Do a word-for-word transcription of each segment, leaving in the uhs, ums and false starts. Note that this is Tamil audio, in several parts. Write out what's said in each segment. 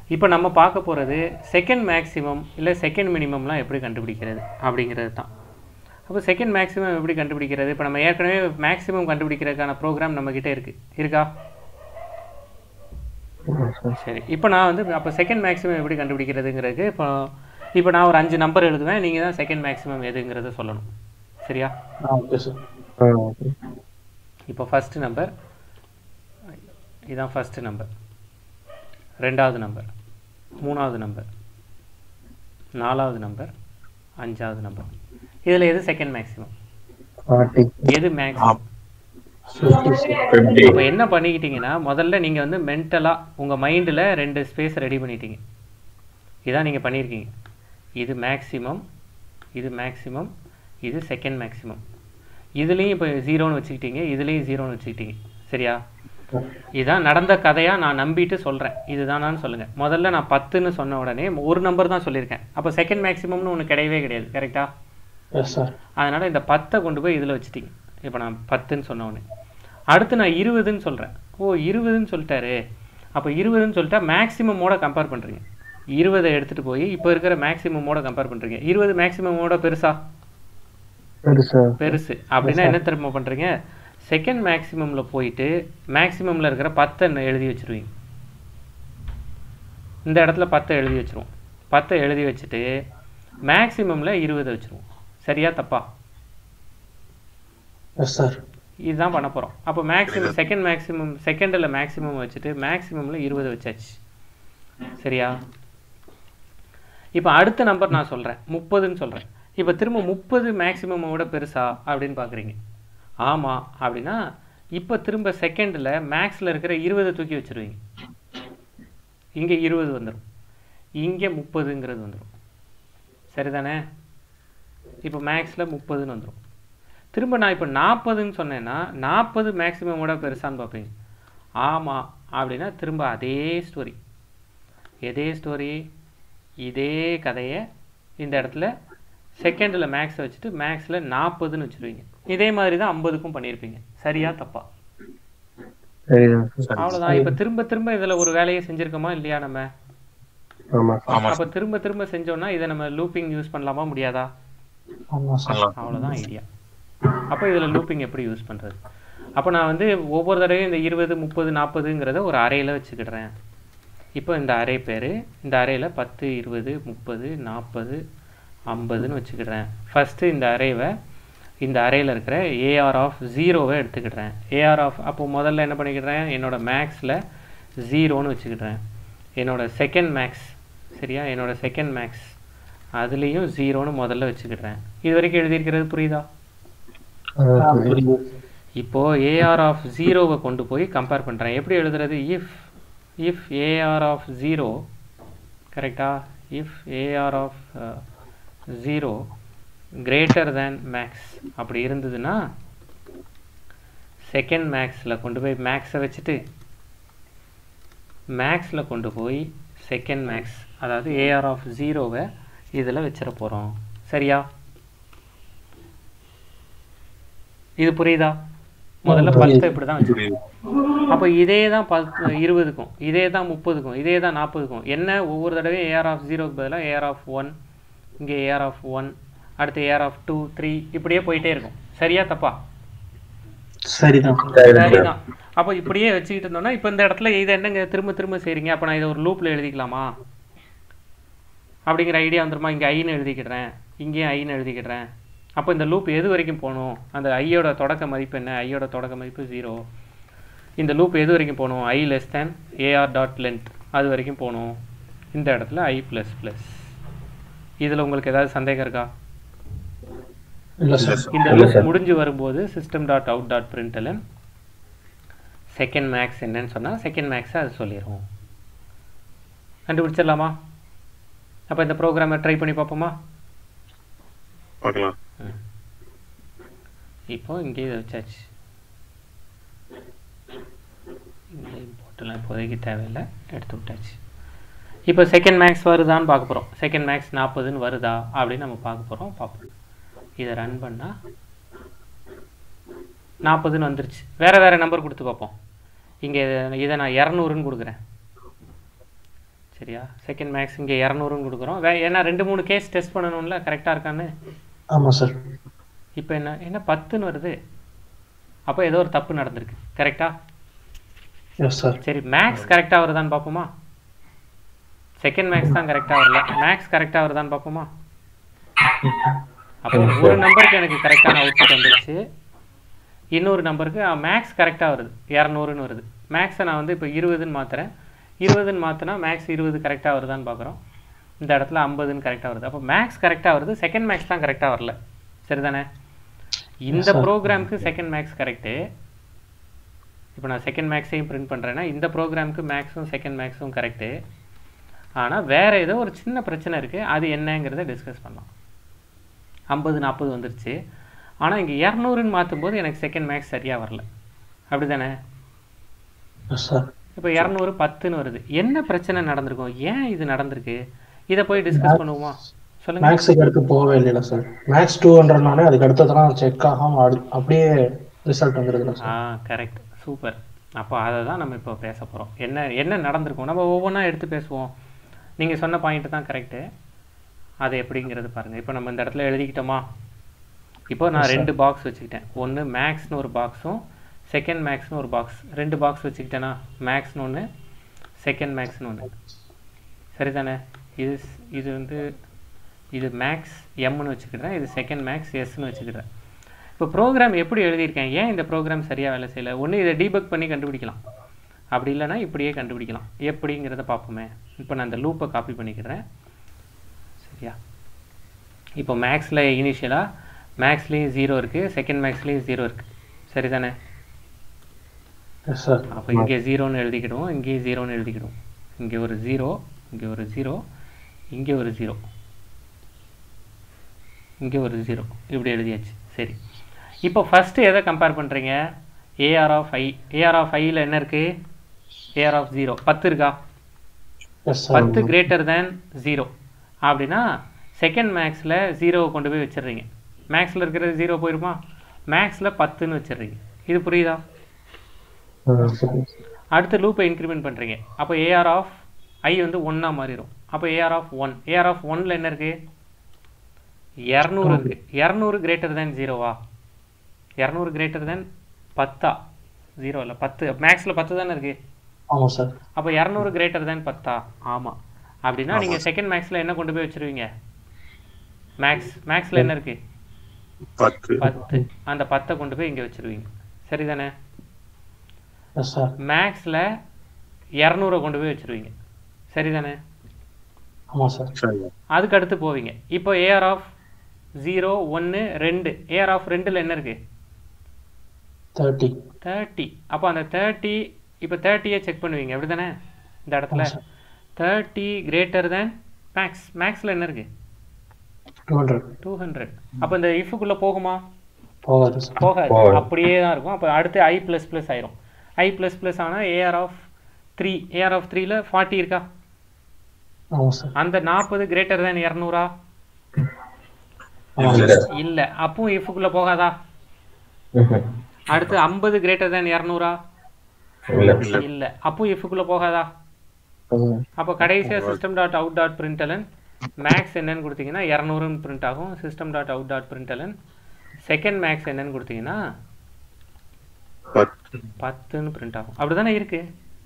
இப்போ நம்ம பார்க்க போகிறது செகண்ட் மேக்ஸிமம் இல்லை செகண்ட் மினிமம்லாம் எப்படி கண்டுபிடிக்கிறது அப்படிங்கிறது தான். அப்போ செகண்ட் மேக்ஸிமம் எப்படி கண்டுபிடிக்கிறது? இப்போ நம்ம ஏற்கனவே மேக்ஸிமம் கண்டுபிடிக்கிறதுக்கான ப்ரோக்ராம் நம்மக்கிட்ட இருக்குது இருக்கா? சரி, இப்போ நான் வந்து அப்போ செகண்ட் மேக்ஸிமம் எப்படி கண்டுபிடிக்கிறதுங்கிறதுக்கு இப்போ இப்போ நான் ஒரு அஞ்சு நம்பர் எழுதுவேன், நீங்கள் தான் செகண்ட் மேக்ஸிமம் எதுங்கிறத சொல்லணும். சரியா? Okay sir. இப்போ ஃபஸ்ட்டு நம்பர் இதுதான் ஃபஸ்ட்டு நம்பர், ரெண்டாவது நம்பர், மூணாவது நம்பர், நாலாவது நம்பர், அஞ்சாவது நம்பர். இதில் எது செகண்ட் மேக்ஸிமம், எது மேக்ஸிமம்? இப்போ என்ன பண்ணிக்கிட்டீங்கன்னா முதல்ல நீங்கள் வந்து மென்டலாக உங்கள் மைண்டில் ரெண்டு ஸ்பேஸ் ரெடி பண்ணிட்டீங்க. இதான் நீங்கள் பண்ணியிருக்கீங்க. இது மேக்ஸிமம், இது மேக்ஸிமம், இது செகண்ட் மேக்ஸிமம். இதுலேயும் இப்போ ஜீரோன்னு வச்சுக்கிட்டீங்க, இதுலேயும் ஜீரோன்னு வச்சுக்கிட்டீங்க. சரியா? இதுதான் நடந்த கதையாக நான் நம்பிட்டு சொல்கிறேன். இதுதானான்னு சொல்லுங்கள். முதல்ல நான் பத்துன்னு சொன்ன உடனே ஒரு நம்பர் தான் சொல்லியிருக்கேன். அப்போ செகண்ட் மேக்ஸிமம்னு ஒன்று கிடையவே கிடையாது. கரெக்டா? அதனால் இந்த பத்தை கொண்டு போய் இதில் வச்சுட்டிங்க. இப்போ நான் பத்துன்னு சொன்ன உடனே அடுத்து நான் இருபதுன்னு சொல்கிறேன். ஓ இருபதுன்னு சொல்லிட்டாரு, அப்போ இருபதுன்னு சொல்லிட்டா மேக்ஸிமமோட கம்பேர் பண்ணுறீங்க. இருபதை எடுத்துகிட்டு போய் இப்போ இருக்கிற மேக்ஸிமமோட கம்பேர் பண்ணுறீங்க. இருபது மேக்ஸிமமோட பெருசா? பெருசு. அப்படின்னா என்ன திரும்ப பண்ணுறீங்க? செகண்ட் மேக்ஸிமமில் போயிட்டு மேக்ஸிமமில் இருக்கிற பத்தை எழுதி வச்சுருவீங்க. இந்த இடத்துல பத்தை எழுதி வச்சுருவோம். பத்தை எழுதி வச்சுட்டு மேக்ஸிமமில் இருபதை வச்சுருவோம். சரியா தப்பா? சார் இதுதான் பண்ண போகிறோம். அப்போ மேக்ஸிமம் செகண்ட் மேக்ஸிமம் செகண்டில் மேக்ஸிமம் வச்சுட்டு மேக்ஸிமமில் இருபது வச்சாச்சு. சரியா? இப்போ அடுத்த நம்பர் நான் சொல்கிறேன், முப்பதுன்னு சொல்கிறேன். இப்போ திரும்ப முப்பது மேக்ஸிமமோட பெருசா அப்படின்னு பார்க்குறீங்க. ஆமாம் அப்படின்னா இப்போ திரும்ப செகண்டில் மேக்ஸில் இருக்கிற இருபதை தூக்கி வச்சுருவீங்க. இங்கே இருபது வந்துடும், இங்கே முப்பதுங்கிறது வந்துடும். சரிதானே? இப்போ மேக்ஸில் முப்பதுன்னு வந்துடும். திரும்ப நான் இப்போ நாற்பதுன்னு சொன்னேன்னா நாற்பது மேக்ஸிமமோட பெருசான்னு பார்ப்பீங்க. ஆமாம் அப்படின்னா திரும்ப அதே ஸ்டோரி, எதே ஸ்டோரி, இதே கதையை இந்த இடத்துல செகண்டில் மேக்ஸை வச்சுட்டு மேக்ஸில் நாற்பதுன்னு வச்சுருவீங்க. இதே மாதிரி தான் ஐம்பதுக்கும் பண்ணியிருப்பீங்க. சரியா தப்பா? அவ்வளோதான். இப்போ திரும்ப திரும்ப இதில் ஒரு வேலையை செஞ்சுருக்கோமா இல்லையா நம்ம? அப்போ திரும்ப திரும்ப செஞ்சோன்னா இதை நம்ம லூப்பிங் யூஸ் பண்ணலாமா முடியாதா? அவ்வளோதான் ஐடியா. அப்போ இதில் லூப்பிங் எப்படி யூஸ் பண்ணுறது? அப்போ நான் வந்து ஒவ்வொரு தடவையும் இந்த இருபது முப்பது நாற்பதுங்கிறத ஒரு அறையில் வச்சுக்கிடுறேன். இப்போ இந்த அறை பேர், இந்த அறையில் பத்து இருபது முப்பது நாற்பது ஐம்பதுன்னு வச்சுக்கிடுறேன். ஃபஸ்ட்டு இந்த அறைவை இந்த அறையில் இருக்கிற ஏஆர் ஆஃப் ஜீரோவை எடுத்துக்கிடுறேன். ஏஆர் ஆஃப் அப்போது முதல்ல என்ன பண்ணிக்கிடுறேன், என்னோடய மேக்ஸில் ஜீரோன்னு வச்சுக்கிடுறேன். என்னோடய செகண்ட் மேக்ஸ், சரியா, என்னோடய செகண்ட் மேக்ஸ் அதுலேயும் ஜீரோன்னு முதல்ல வச்சுக்கிடுறேன். இது வரைக்கும் எழுதியிருக்கிறது புரியுதா? இப்போது ஏஆர் ஆஃப் ஜீரோவை கொண்டு போய் கம்பேர் பண்ணுறேன். எப்படி எழுதுறது? If if AR of zero, கரெக்டா, if AR of zero greater than max அப்படி இருந்ததுன்னா செகண்ட் மேக்ஸில் கொண்டு போய் மேக்ஸை வச்சுட்டு மேக்ஸில் கொண்டு போய் செகண்ட் மேக்ஸ் அதாவது ஏஆர் ஆஃப் ஜீரோவை இதில் வச்சிட போகிறோம். சரியா? இது புரியுதா? முதல்ல பத்து இப்படி தான் வச்சுருக்கோம். அப்போ இதே தான் பத்து இருபதுக்கும், இதே தான் முப்பதுக்கும், இதே தான் நாற்பதுக்கும். என்ன ஒவ்வொரு தடவையும் ஏஆர் ஆஃப் ஜீரோக்கு பதிலாக ஏஆர் ஆஃப் ஒன், இங்கே ஏஆர் ஆஃப் ஒன், அடுத்து ஏஆர் ஆஃப் டூ த்ரீ இப்படியே போயிட்டே இருக்கும். சரியா தப்பா? சரிதான். சரிதான். அப்போ இப்படியே வச்சுக்கிட்டு இருந்தோம்னா இப்போ இந்த இடத்துல இதை என்னங்க திரும்ப திரும்ப செய்கிறீங்க. அப்போ நான் இதை ஒரு லூப்பில் எழுதிக்கலாமா அப்படிங்கிற ஐடியா வந்துருமா? இங்கே ஐன்னு எழுதிக்கிடுறேன், இங்கேயும் ஐன்னு எழுதிக்கிடுறேன். அப்போ இந்த லூப் எது வரைக்கும் போகணும்? அந்த ஐயோட தொடக்க மதிப்பு என்ன? ஐயோட தொடக்க மதிப்பு ஜீரோ. இந்த லூப் எது வரைக்கும் போகணும்? I less than AR dot length அது வரைக்கும் போகணும். இந்த இடத்துல ஐ ப்ளஸ் ப்ளஸ். இதில் உங்களுக்கு ஏதாவது சந்தேகம் இருக்கா? இந்த லூப் முடிஞ்சு வரும்போது system dot out dot println second max என்னன்னு சொன்னால் செகண்ட் மேக்ஸை அது சொல்லிடுவோம். கண்டுபிடிச்சிடலாமா? அப்போ இந்த ப்ரோக்ராமை ட்ரை பண்ணி பார்ப்போமா? பார்க்கலாம். இப்போ இங்கே இதை வச்சாச்சு. இங்கே போட்டெல்லாம் இப்போதைக்கு தேவையில்லை, எடுத்து விட்டாச்சு. இப்போ செகண்ட் மேக்ஸ் வருதான்னு பார்க்க போகிறோம். செகண்ட் மேக்ஸ் நாற்பதுன்னு வருதா அப்படின்னு நம்ம பார்க்க போகிறோம். பார்ப்போம். இதை ரன் பண்ணால் நாற்பதுன்னு வந்துருச்சு. வேறு வேறு நம்பர் கொடுத்து பார்ப்போம். இங்கே இதை நான் இரநூறுன்னு கொடுக்குறேன். சரியா? செகண்ட் மேக்ஸ் இங்கே இரநூறுன்னு கொடுக்குறோம். வே ஏன்னா ரெண்டு மூணு கேஸ் டெஸ்ட் பண்ணணும்ல கரெக்டாக இருக்கான்னு. ஆமாம் சார். இப்போ என்ன என்ன பத்துன்னு வருது, அப்போ ஏதோ ஒரு தப்பு நடந்திருக்கு. கரெக்டா? Yes sir. சரி, மேக்ஸ் கரெக்டாக வருதான்னு பார்ப்போமா? செகண்ட் மேக்ஸ் தான் கரெக்டாக வரல, மேக்ஸ் கரெக்டாக வருதான்னு பார்ப்போமா? அப்போ ஒரு நம்பருக்கு எனக்கு கரெக்டான அவுட்புட் வந்துருச்சு, இன்னொரு நம்பருக்கு மேக்ஸ் கரெக்டாக வருது, இரநூறுன்னு வருது. மேக்ஸை நான் வந்து இப்போ இருபதுன்னு மாற்றுறேன். இருபதுன்னு மாற்றினா மேக்ஸ் இருபது கரெக்டாக வருதான்னு பார்க்குறோம். இந்த இடத்துல ஐம்பதுன்னு கரெக்டாக வருது. அப்போ மேக்ஸ் கரெக்டாக வருது, செகண்ட் மேக்ஸ் தான் கரெக்டாக வரல. சரிதானே? இந்த ப்ரோக்ராமுக்கு செகண்ட் மேக்ஸ் கரெக்டு. இப்போ நான் செகண்ட் மேக்ஸையும் பிரிண்ட் பண்ணுறேன்னா இந்த ப்ரோக்ராமுக்கு மேக்ஸும் செகண்ட் மேக்ஸும் கரெக்டு. ஆனால் வேறு ஏதோ ஒரு சின்ன பிரச்சனை இருக்குது, அது என்னங்கிறத டிஸ்கஸ் பண்ணலாம். ஐம்பது நாற்பது வந்துருச்சு, ஆனால் இங்கே இரநூறுன்னு மாற்றும் போது எனக்கு செகண்ட் மேக்ஸ் சரியாக வரல. அப்படி தானே? இப்போ இரநூறு பத்துன்னு வருது. என்ன பிரச்சனை நடந்திருக்கும், ஏன் இது நடந்திருக்கு, இதை போய் டிஸ்கஸ் பண்ணுவோமா? சொல்லுங்க. மேக்ஸுக்கு அடுத்து போகவே இல்லைல்ல சார். மேக்ஸ் டூ ஹண்ட்ரட்னாலே அதுக்கு அடுத்ததெல்லாம் செக் ஆகாம அப்படியே ரிசல்ட் வந்துருக்குல்ல சார். ஆ கரெக்ட், சூப்பர். அப்போ அதை தான் நம்ம இப்போ பேச போகிறோம். என்ன என்ன நடந்திருக்கும் நம்ம ஒவ்வொன்றா எடுத்து பேசுவோம். நீங்கள் சொன்ன பாயிண்ட்டு தான் கரெக்டு, அது எப்படிங்கிறது பாருங்கள். இப்போ நம்ம இந்த இடத்துல எழுதிக்கிட்டோமா? இப்போ நான் ரெண்டு பாக்ஸ் வச்சுக்கிட்டேன். ஒன்று மேக்ஸ்னு ஒரு பாக்ஸும் செகண்ட் மேக்ஸ்னு ஒரு பாக்ஸ், ரெண்டு பாக்ஸ் வச்சுக்கிட்டேன்னா மேக்ஸ்னு ஒன்று செகண்ட் மேக்ஸ்னு ஒன்று. சரிதானே? இது இது வந்து இது மேக்ஸ் எம்னு வச்சுக்கிட்டேன், இது செகண்ட் மேக்ஸ் எஸ்ன்னு வச்சுக்கிட்டேன். இப்போ ப்ரோக்ராம் எப்படி எழுதியிருக்கேன், ஏன் இந்த ப்ரோக்ராம் சரியாக வேலை செய்யலை? ஒன்று இதை டீபக் பண்ணி கண்டுபிடிக்கலாம், அப்படி இல்லைனா இப்படியே கண்டுபிடிக்கலாம். எப்படிங்கிறத பார்ப்போமே. இப்போ நான் இந்த லூப்பை காப்பி பண்ணிக்கிறேன். சரியா? இப்போ மேக்ஸில் இனிஷியலாக மேக்ஸ்லேயும் ஜீரோ இருக்குது, செகண்ட் மேக்ஸ்லேயும் ஜீரோ இருக்குது. சரிதானே? அப்போ இங்கே ஜீரோன்னு எழுதிக்கிடுவோம், இங்கேயும் ஜீரோன்னு எழுதிக்கிடுவோம். இங்கே ஒரு ஜீரோ, இங்கே ஒரு ஜீரோ, இங்கே ஒரு ஜீரோ, இங்கே ஒரு ஜீரோ, இப்படி எழுதியாச்சு. சரி, இப்போ ஃபஸ்ட்டு எதை கம்பேர் பண்ணுறீங்க? AR of I. AR of ஐயில் என்ன இருக்குது? AR of zero. பத்து இருக்கா? பத்து கிரேட்டர் தேன் ஜீரோ அப்படின்னா செகண்ட் மேக்ஸில் ஜீரோவை கொண்டு போய் வச்சிடுறீங்க. மேக்ஸில் இருக்கிறது ஜீரோ போயிருமா? மேக்ஸில் பத்துன்னு வச்சிடுறீங்க. இது புரியுதா? அடுத்து லூப்பை இன்க்ரிமெண்ட் பண்ணுறீங்க. அப்போ ஏஆர் ஆஃப் ஐ வந்து ஒன்றா மாறிடும். அப்போ AR of one. AR of ஒன்னில் என்ன இருக்குது? இரநூறு இருக்குது. இரநூறு கிரேட்டர் தேன் ஜீரோவா? இரநூறு கிரேட்டர் தேன் பத்தா? ஜீரோ இல்லை, பத்து. மேக்ஸில் பத்து தானே இருக்குது. ஆமாம் சார். அப்போ இரநூறு கிரேட்டர் தேன் பத்தா? ஆமாம். அப்படின்னா நீங்கள் செகண்ட் மேக்ஸில் என்ன கொண்டு போய் வச்சுருவீங்க? மேக்ஸ் மேக்ஸில் என்ன இருக்குது? பத்து. அந்த பத்தை கொண்டு போய் இங்கே வச்சுருவீங்க. சரிதானே? மேக்ஸில் இரநூறை கொண்டு போய் வச்சுருவீங்க. சரிதானே? ஆமாம் சார். அதுக்கு அடுத்து போவீங்க. இப்போ ஏஆர் ஆஃப் ஜீரோ ஒன்று ரெண்டு. ஏஆர் ஆஃப் ரெண்டில் என்ன இருக்குது? தேர்ட்டி. தேர்ட்டி. அப்போ அந்த தேர்ட்டி, இப்போ தேர்ட்டியை செக் பண்ணுவீங்க. அப்படி தானே? இந்த இடத்துல தேர்ட்டி கிரேட்டர் தேன் மேக்ஸ். மேக்ஸில் என்ன இருக்குது? Two hundred. Two hundred. அப்போ இந்த இஃபுக்குள்ளே போகுமா? போகாது. போகாது, அப்படியே தான் இருக்கும். அப்போ அடுத்து ஐ ப்ளஸ் ப்ளஸ் ஆயிரும். ஐ ப்ளஸ் ப்ளஸ் ஆனால் AR of three. AR of த்ரீல ஃபார்ட்டி இருக்கா? அந்த நாற்பது கிரேட்டர் தேன் இரநூறா? இல்லை, அப்பவும் இஃபுக்குள்ளே போகாதா? அடுத்து ஐம்பது கிரேட்டர் தேன் இரநூறா? இல்லை, அப்பவும் இஃபுக்குள்ளே போகாதா? அப்போ கடைசியாக system dot out dot println max என்னன்னு கொடுத்தீங்கன்னா இரநூறுன்னு பிரிண்ட் ஆகும். System dot out dot println second max என்னன்னு கொடுத்தீங்கன்னா பத்துன்னு பிரிண்ட் ஆகும். அப்படிதானே இருக்கு?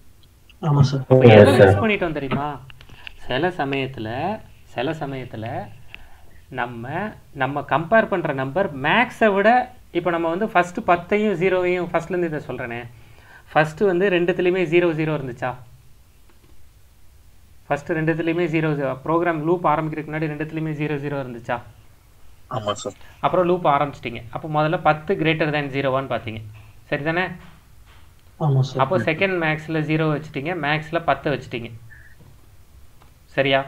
மிஸ் பண்ணிட்டோம் தெரியுமா? சில சமயத்தில் சில சமயத்தில் நம்ம நம்ம கம்பேர் பண்ணுற நம்பர் மேக்ஸை விட, இப்போ நம்ம வந்து ஃபஸ்ட்டு பத்தையும் ஜீரோவையும் ஃபஸ்ட்லேருந்து இதை சொல்கிறேனே, ஃபஸ்ட்டு வந்து ரெண்டுத்துலேயுமே ஜீரோ ஜீரோ இருந்துச்சா? ஃபஸ்ட்டு ரெண்டுத்துலேயுமே ஜீரோ ஜீரோ. ப்ரோக்ராம் லூப் ஆரம்பிக்கிறதுக்கு முன்னாடி ரெண்டுத்துலேயுமே ஜீரோ ஜீரோ இருந்துச்சா? ஆமாம் சார். அப்புறம் லூப் ஆரம்பிச்சிட்டிங்க. அப்போ முதல்ல பத்து கிரேட்டர் தேன் ஜீரோவான்னு பார்த்தீங்க. சரிதானே? அப்போ செகண்ட் மேக்ஸில் ஜீரோ வச்சுட்டீங்க, மேக்ஸில் பத்து வச்சுட்டீங்க. சரியா?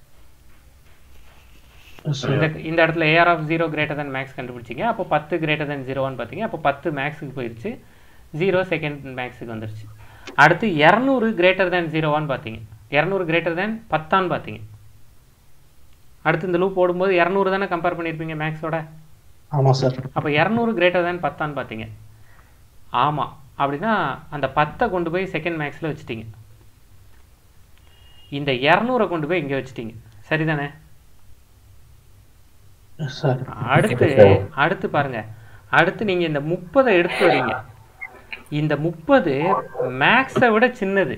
இந்த இந்த இடத்துல AR of zero greater than max கண்டுபிடிச்சிங்க. அப்போ பத்து கிரேட்டர் தேன் ஜீரோவான்னு பார்த்தீங்க. அப்போ பத்து மேக்ஸுக்கு போயிடுச்சு, ஜீரோ செகண்ட் மேக்ஸுக்கு வந்துருச்சு. அடுத்து இரநூறு கிரேட்டர் தேன் ஜீரோவான்னு பார்த்தீங்க. இரநூறு கிரேட்டர் தேன் பத்தான்னு பார்த்தீங்க. அடுத்து இந்த லூப் ஓடும்போது இரநூறு தானே கம்பேர் பண்ணியிருப்பீங்க மேக்ஸோட? ஆமாம் சார். அப்போ இரநூறு கிரேட்டர் தேன் பத்தான்னு பார்த்தீங்க. ஆமாம். அப்படின்னா அந்த பத்தை கொண்டு போய் செகண்ட் மேக்ஸில் வச்சுட்டீங்க. இந்த இரநூறை கொண்டு போய் இங்கே வச்சுட்டீங்க, சரிதானே? சார் அடுத்து அடுத்து பாருங்க, அடுத்து நீங்கள் இந்த முப்பதை எடுத்து வரீங்க. இந்த முப்பது மேக்ஸை விட சின்னது,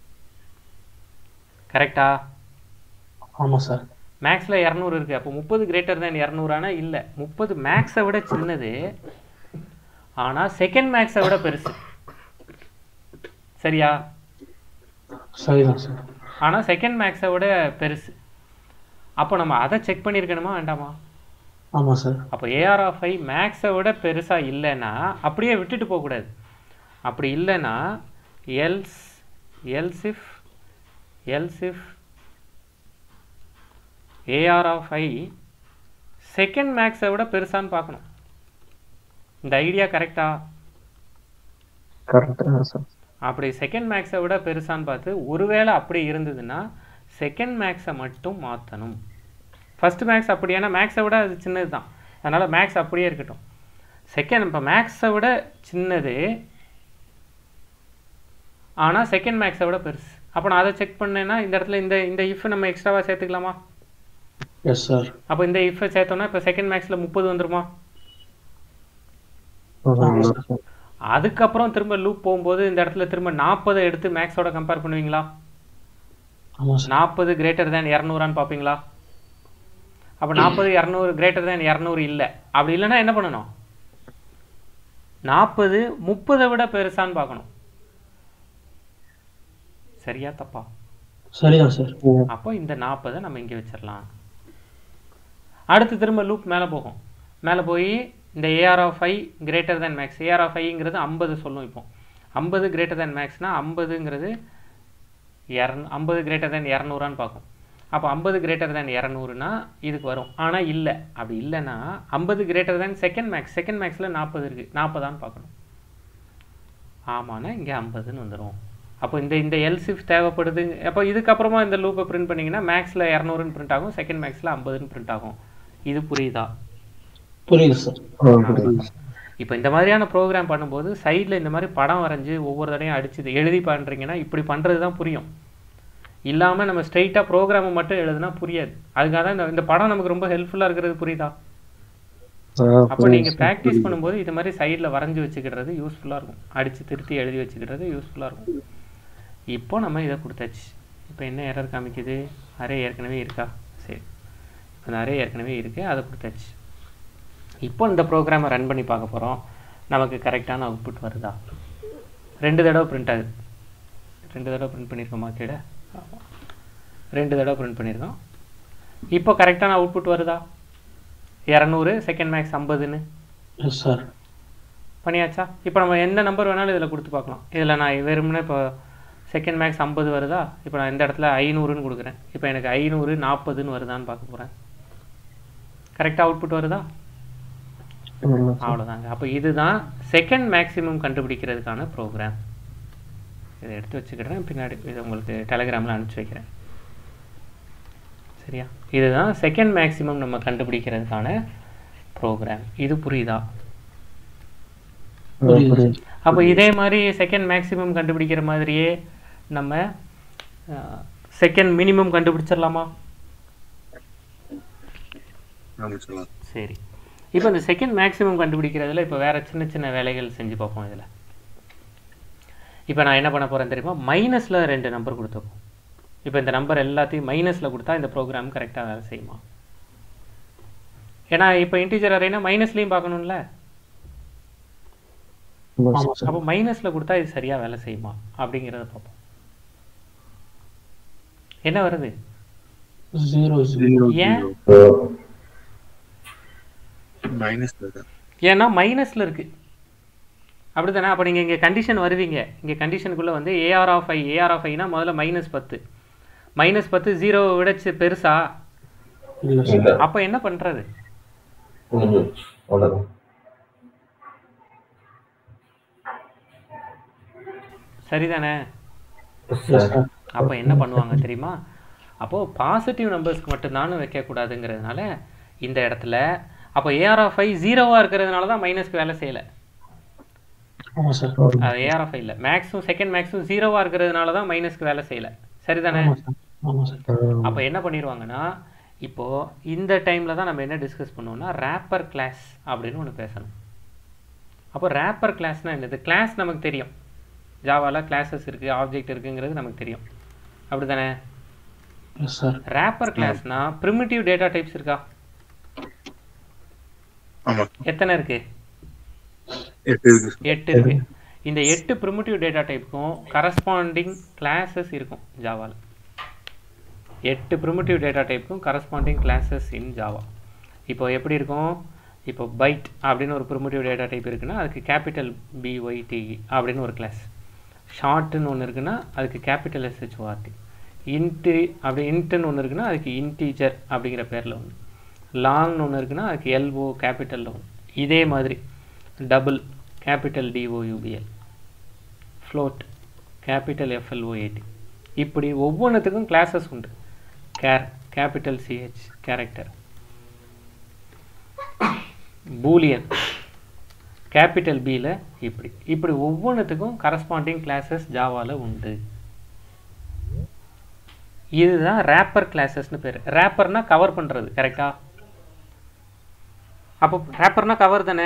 கரெக்டா? ஆமாம் சார். மேக்ஸில் இரநூறு இருக்குது, அப்போ முப்பது கிரேட்டர் தேன் இரநூறானா இல்லை, முப்பது மேக்ஸை விட சின்னது, ஆனால் செகண்ட் மேக்ஸை விட பெருசு, சரியா? சரிதான் சார். ஆனால் செகண்ட் மேக்ஸை விட பெருசு. அப்போ நம்ம அதை செக் பண்ணியிருக்கணுமா வேண்டாமா? ஆமாம் சார். அப்போ ஏஆர் ஆஃப் ஐ மேக்ஸை விட பெருசாக இல்லைன்னா அப்படியே விட்டுட்டு போகக்கூடாது. அப்படி இல்லைன்னா else else if else if AR of I second மேக்ஸை விட பெருசான்னு பார்க்கணும். இந்த ஐடியா கரெக்டா? கரெக்டாக சார். அப்படி செகண்ட் மேக்ஸை விட பெருசான்னு பார்த்து ஒருவேளை அப்படி இருந்ததுன்னா செகண்ட் மேக்ஸை மட்டும் மாற்றணும். ஃபஸ்ட்டு மேக்ஸ் அப்படி, ஏன்னா மேக்ஸை விட அது சின்னது தான், அதனால் மேக்ஸ் அப்படியே இருக்கட்டும். செகண்ட் இப்போ மேக்ஸை விட சின்னது ஆனால் செகண்ட் மேக்ஸை விட பெருசு. அப்போ நான் அதை செக் பண்ணேன்னா இந்த இடத்துல இந்த இந்த இஃப் நம்ம எக்ஸ்ட்ராவாக சேர்த்துக்கலாமா? S sir. அப்போ இந்த இஃபை சேர்த்தோம்னா இப்போ செகண்ட் மேக்ஸில் முப்பது வந்துருமா? அதுக்கப்புறம் திரும்ப லூப் போகும்போது இந்த இடத்துல திரும்ப நாற்பதை எடுத்து மேக்ஸோட கம்பேர் பண்ணுவீங்களா? நாற்பது கிரேட்டர் தேன் இரநூறான்னு பார்ப்பீங்களா? அப்போ நாற்பது இரநூறு கிரேட்டர் தேன் இரநூறு இல்லை. அப்படி இல்லைன்னா என்ன பண்ணணும்? நாற்பது முப்பதை விட பெருசான்னு பார்க்கணும். சரியா தப்பா? சரியா சார். அப்போ இந்த நாற்பதை நம்ம இங்கே வச்சிடலாம். அடுத்து திரும்ப லூப் மேலே போகும். மேலே போய் இந்த AR of I greater than max, AR of ஐங்கிறது ஐம்பது சொல்லும். இப்போ ஐம்பது கிரேட்டர் தேன் மேக்ஸ்னால் ஐம்பதுங்கிறது இரநூ ஐம்பது கிரேட்டர் தேன் இரநூறான்னு பார்க்கும். அப்போ ஐம்பது கிரேட்டர் தேன் இரநூறுனா இதுக்கு வரும். ஆனால் இல்லை, அப்படி இல்லைன்னா ஐம்பது greater than second max, second மேக்ஸில் நாற்பது இருக்குது, நாற்பதான்னு பார்க்கணும். ஆமாண்ணா இங்கே ஐம்பதுன்னு வந்துடும். அப்போ இந்த இந்த எல்சிஃப் தேவைப்படுது. அப்போ இதுக்கப்புறமா இந்த லூப்பை பிரிண்ட் பண்ணிங்கன்னா மேக்ஸில் இரநூறுன்னு பிரிண்ட் ஆகும், செகண்ட் மேக்ஸில் ஐம்பதுன்னு பிரிண்ட் ஆகும். இது புரியுதா? புரியுது சார். இப்போ இந்த மாதிரியான ப்ரோக்ராம் பண்ணும்போது சைடில் இந்த மாதிரி படம் வரைஞ்சி ஒவ்வொரு தடையும் அடிச்சு எழுதி பண்ணுறீங்கன்னா இப்படி பண்ணுறது தான் புரியும். இல்லாமல் நம்ம ஸ்ட்ரெயிட்டாக ப்ரோக்ராமை மட்டும் எழுதுனா புரியாது. அதுக்காக தான் இந்த இந்த படம் நமக்கு ரொம்ப ஹெல்ப்ஃபுல்லாக இருக்கிறது, புரியுதா? அப்போ நீங்கள் ப்ராக்டிஸ் பண்ணும்போது இது மாதிரி சைடில் வரைஞ்சி வச்சுக்கிடுறது யூஸ்ஃபுல்லாக இருக்கும், அடித்து திருத்தி எழுதி வச்சுக்கிடுறது யூஸ்ஃபுல்லாக இருக்கும். இப்போ நம்ம இதை கொடுத்தாச்சு. இப்போ என்ன எரர் காமிக்குது? அரே ஏற்கனவே இருக்கா? சரி, அந்த அரே ஏற்கனவே இருக்குது, அதை கொடுத்தாச்சு. இப்போ இந்த ப்ரோக்ராமை ரன் பண்ணி பார்க்க போகிறோம். நமக்கு கரெக்டான அவுட்புட் வருதா? ரெண்டு தடவை பிரிண்ட் ஆகுது. ரெண்டு தடவை பிரிண்ட் பண்ணியிருக்கோமா கீழே? ரெண்டு தடவை பிரிண்ட் பண்ணியிருக்கோம். இப்போ கரெக்டான அவுட்புட் வருதா? இரநூறு செகண்ட் மேக்ஸ் ஐம்பதுன்னு சார் பண்ணியாச்சா? இப்போ நம்ம எந்த நம்பர் வேணாலும் இதில் கொடுத்து பார்க்கலாம். இதில் நான் வெறும்னா இப்போ செகண்ட் மேக்ஸ் ஐம்பது வருதா? இப்போ நான் இந்த இடத்துல ஐநூறுன்னு கொடுக்குறேன். இப்போ எனக்கு ஐநூறு நாற்பதுன்னு வருதான்னு பார்க்க போகிறேன். கரெக்டாக அவுட்புட் வருதா? அவ்வளோதாங்க. அப்போ இதுதான் செகண்ட் மேக்ஸிமம் கண்டுபிடிக்கிறதுக்கான ப்ரோக்ராம். இதை எடுத்து வச்சுக்கிறேன், பின்னாடி இதை உங்களுக்கு டெலகிராமில் அனுப்பிச்சி வைக்கிறேன். சரியா? இதுதான் செகண்ட் மேக்ஸிமம் நம்ம கண்டுபிடிக்கிறதுக்கான ப்ரோக்ராம். இது புரியுதா? அப்போ இதே மாதிரி செகண்ட் மேக்ஸிமம் கண்டுபிடிக்கிற மாதிரியே நம்ம செகண்ட் மினிமம் கண்டுபிடிச்சிடலாமா? சரி, இப்போ இந்த செகண்ட் மேக்ஸிமம் கண்டுபிடிக்கிறதுல இப்போ வேறு சின்ன சின்ன வேலைகள் செஞ்சு பார்ப்போம். இதில் இப்போ நான் என்ன பண்ண போகிறேன் தெரியுமா? மைனஸில் ரெண்டு நம்பர் கொடுத்துப்போம். இப்போ இந்த நம்பர் எல்லாத்தையும் மைனஸில் கொடுத்தா இந்த ப்ரோக்ராம் கரெக்டாக வேலை செய்யுமா? ஏன்னா இப்போ இன்டீஜர் அரேனா மைனஸ்லேயும் பார்க்கணும்ல. அப்போ மைனஸில் கொடுத்தா இது சரியாக வேலை செய்யுமா அப்படிங்கிறத பார்ப்போம். என்ன வருது? ஏன்? ஏன்னா மைனஸில் இருக்கு, அப்படி தானே? அப்போ நீங்கள் இங்கே கண்டிஷன் வருவீங்க. இங்கே கண்டிஷனுக்குள்ளே வந்து AR of I, AR of ஐனா முதல்ல மைனஸ் பத்து, மைனஸ் பத்து ஜீரோவை விடச்சு பெருசா? அப்போ என்ன பண்ணுறது? சரிதானே? அப்போ என்ன பண்ணுவாங்க தெரியுமா? அப்போது பாசிட்டிவ் நம்பர்ஸ்க்கு மட்டும்தான் வைக்கக்கூடாதுங்கிறதுனால இந்த இடத்துல அப்போ ஏஆர் ஆஃப் ஐ ஜீரோவாக இருக்கிறதுனால தான் மைனஸ்க்கு வேலை செய்யலை. அது ஏஆர் ஆஃப் ஐ இல்லை, மேக்ஸும் செகண்ட் மேக்ஸும் ஜீரோவாக இருக்கிறதுனால தான் மைனஸ்க்கு வேலை செய்யலை. சரிதானே? ஆமா சார். அப்போ என்ன பண்ணிடுவாங்கன்னா, இப்போது இந்த டைமில் தான் நம்ம என்ன டிஸ்கஸ் பண்ணுவோம்னா ரேப்பர் கிளாஸ் அப்படின்னு ஒன்று பேசணும். அப்போ ரேப்பர் கிளாஸ்னால் என்னது? கிளாஸ் நமக்கு தெரியும், ஜாவாவில் கிளாஸஸ் இருக்குது, ஆப்ஜெக்ட் இருக்குங்கிறது நமக்கு தெரியும், அப்படி தானே? Yes sir. ரேப்பர் கிளாஸ்னால் ப்ரிமிட்டிவ் டேட்டா டைப்ஸ் இருக்கா? ஆமா எத்தனை இருக்கு? எட்டு இருக்கு எட்டு இருக்கு. இந்த எட்டு ப்ரிமிட்டிவ் டேட்டா டைப்புக்கும் கரஸ்பாண்டிங் கிளாஸஸ் இருக்கும் ஜாவாவில். எட்டு ப்ரிமிட்டிவ் டேட்டா டைப்புக்கும் கரஸ்பாண்டிங் கிளாஸஸ் இன் ஜாவா. இப்போ எப்படி இருக்கும்? இப்போ பைட் அப்படின்னு ஒரு ப்ரிமிட்டிவ் டேட்டா டைப் இருக்குன்னா அதுக்கு கேபிட்டல் பிஒய்டி அப்படின்னு ஒரு கிளாஸ். ஷார்ட்டுன்னு ஒன்று இருக்குன்னா அதுக்கு கேபிட்டல் எஸ்ஹெச்ஓஆர்டி. இன்டி அப்படி இன்ட்டுன்னு ஒன்று இருக்குன்னா அதுக்கு இன்டீஜர் அப்படிங்கிற பேரில் ஒன்று. லாங்னு ஒன்று இருக்குன்னா அதுக்கு எல்ஓ கேபிட்டலில் ஒன்று. இதே மாதிரி double capital D O U B L, float capital F L O A T, இப்படி ஒவ்வொன்றுத்துக்கும் கிளாஸஸ் உண்டு. Char capital C H character, boolean capital பியில், இப்படி இப்படி ஒவ்வொன்றுத்துக்கும் கரஸ்பாண்டிங் கிளாஸஸ் ஜாவாவில் உண்டு. இதுதான் ரேப்பர் கிளாஸஸ்னு பேர். ரேப்பர்னா கவர் பண்ணுறது, கரெக்டா? அப்போ ரேப்பர்னா கவர் தானே?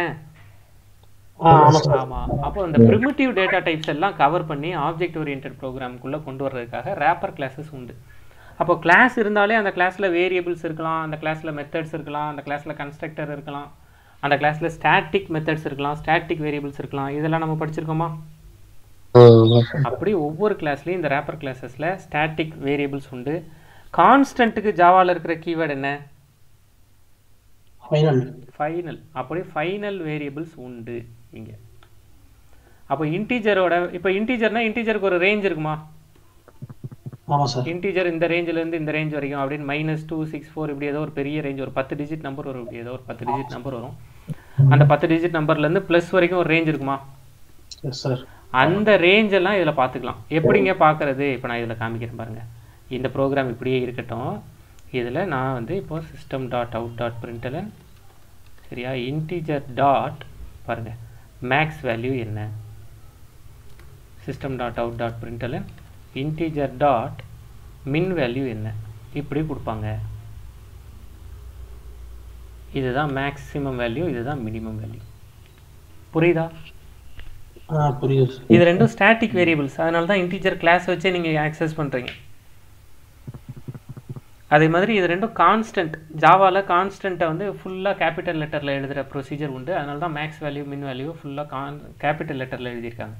ஆமாம். அப்போ இந்த ப்ரிமிட்டிவ் டேட்டா டைப்ஸ் எல்லாம் கவர் பண்ணி ஆப்ஜெக்ட் ஓரியன்டட் ப்ரோக்ராமுக்குள்ளே கொண்டு வர்றதுக்காக ரேப்பர் கிளாஸஸ் உண்டு. அப்போ கிளாஸ் இருந்தாலே அந்த கிளாஸில் வேரியபிள்ஸ் இருக்கலாம், அந்த கிளாஸில் மெத்தட்ஸ் இருக்கலாம், அந்த கிளாஸில் கன்ஸ்ட்ரக்டர் இருக்கலாம், அந்த கிளாஸில் ஸ்டாட்டிக் மெத்தட்ஸ் இருக்கலாம், ஸ்டாட்டிக் வேரியபிள்ஸ் இருக்கலாம். இதெல்லாம் நம்ம படிச்சிருக்கோமா? அப்படி ஒவ்வொரு கிளாஸ்லேயும் இந்த ரேப்பர் கிளாஸஸில் ஸ்டாட்டிக் வேரியபிள்ஸ் உண்டு. கான்ஸ்டன்ட்டுக்கு ஜாவாவில் இருக்கிற கீவேர்டு என்ன? ஃபைனல். ஃபைனல். அப்படி ஃபைனல் வேரியபிள்ஸ் உண்டு இங்கே. அப்போ இன்டீஜரோட, இப்போ இன்டீஜர்னா இன்டீஜருக்கு ஒரு ரேஞ்ச் இருக்குமா? ஆமாம் சார். இன்டீஜர் இந்த ரேஞ்சிலேருந்து இந்த ரேஞ்ச் வரைக்கும் அப்படின்னு மைனஸ் டூ சிக்ஸ் ஃபோர் இப்படி ஏதோ ஒரு பெரிய ரேஞ்ச், ஒரு பத்து டிஜிட் நம்பர் வரும், இப்படி ஏதோ ஒரு பத்து டிஜிட் நம்பர் வரும். அந்த பத்து டிஜிட் நம்பர்லேருந்து ப்ளஸ் வரைக்கும் ஒரு ரேஞ்ச் இருக்குமா? Yes sir. அந்த ரேஞ்ச் எல்லாம் இதில் பார்த்துக்கலாம். எப்படிங்க பார்க்குறது? இப்போ நான் இதில் காமிக்கிறேன் பாருங்கள். இந்த ப்ரோக்ராம் இப்படியே இருக்கட்டும். இதில் நான் வந்து இப்போ system dot out dot println, சரியா, இன்டீஜர் டாட் பாருங்கள் மேக்ஸ் வேல்யூ என்ன, system dot out dot println integer dot min value என்ன, இப்படி கொடுப்பாங்க. இதுதான் மேக்ஸிமம் வேல்யூ, இதுதான் மினிமம் வேல்யூ. புரியுதா? ஆ புரியுது. இது ரெண்டும் ஸ்டாட்டிக் வேரியபிள்ஸ், அதனால தான் இன்டீஜர் கிளாஸ் வச்சே நீங்கள் ஆக்சஸ் பண்ணுறீங்க. அதே மாதிரி இது ரெண்டும் கான்ஸ்டன்ட். ஜாவாவில் கான்ஸ்டன்ட்டை வந்து ஃபுல்லாக கேபிட்டல் லெட்டரில் எழுதுகிற ப்ரொசீஜர் உண்டு. அதனால தான் மேக்ஸ் வேல்யூ மின் வேல்யூ ஃபுல்லாக கான் கேபிட்டல் லெட்டரில் எழுதியிருக்காங்க.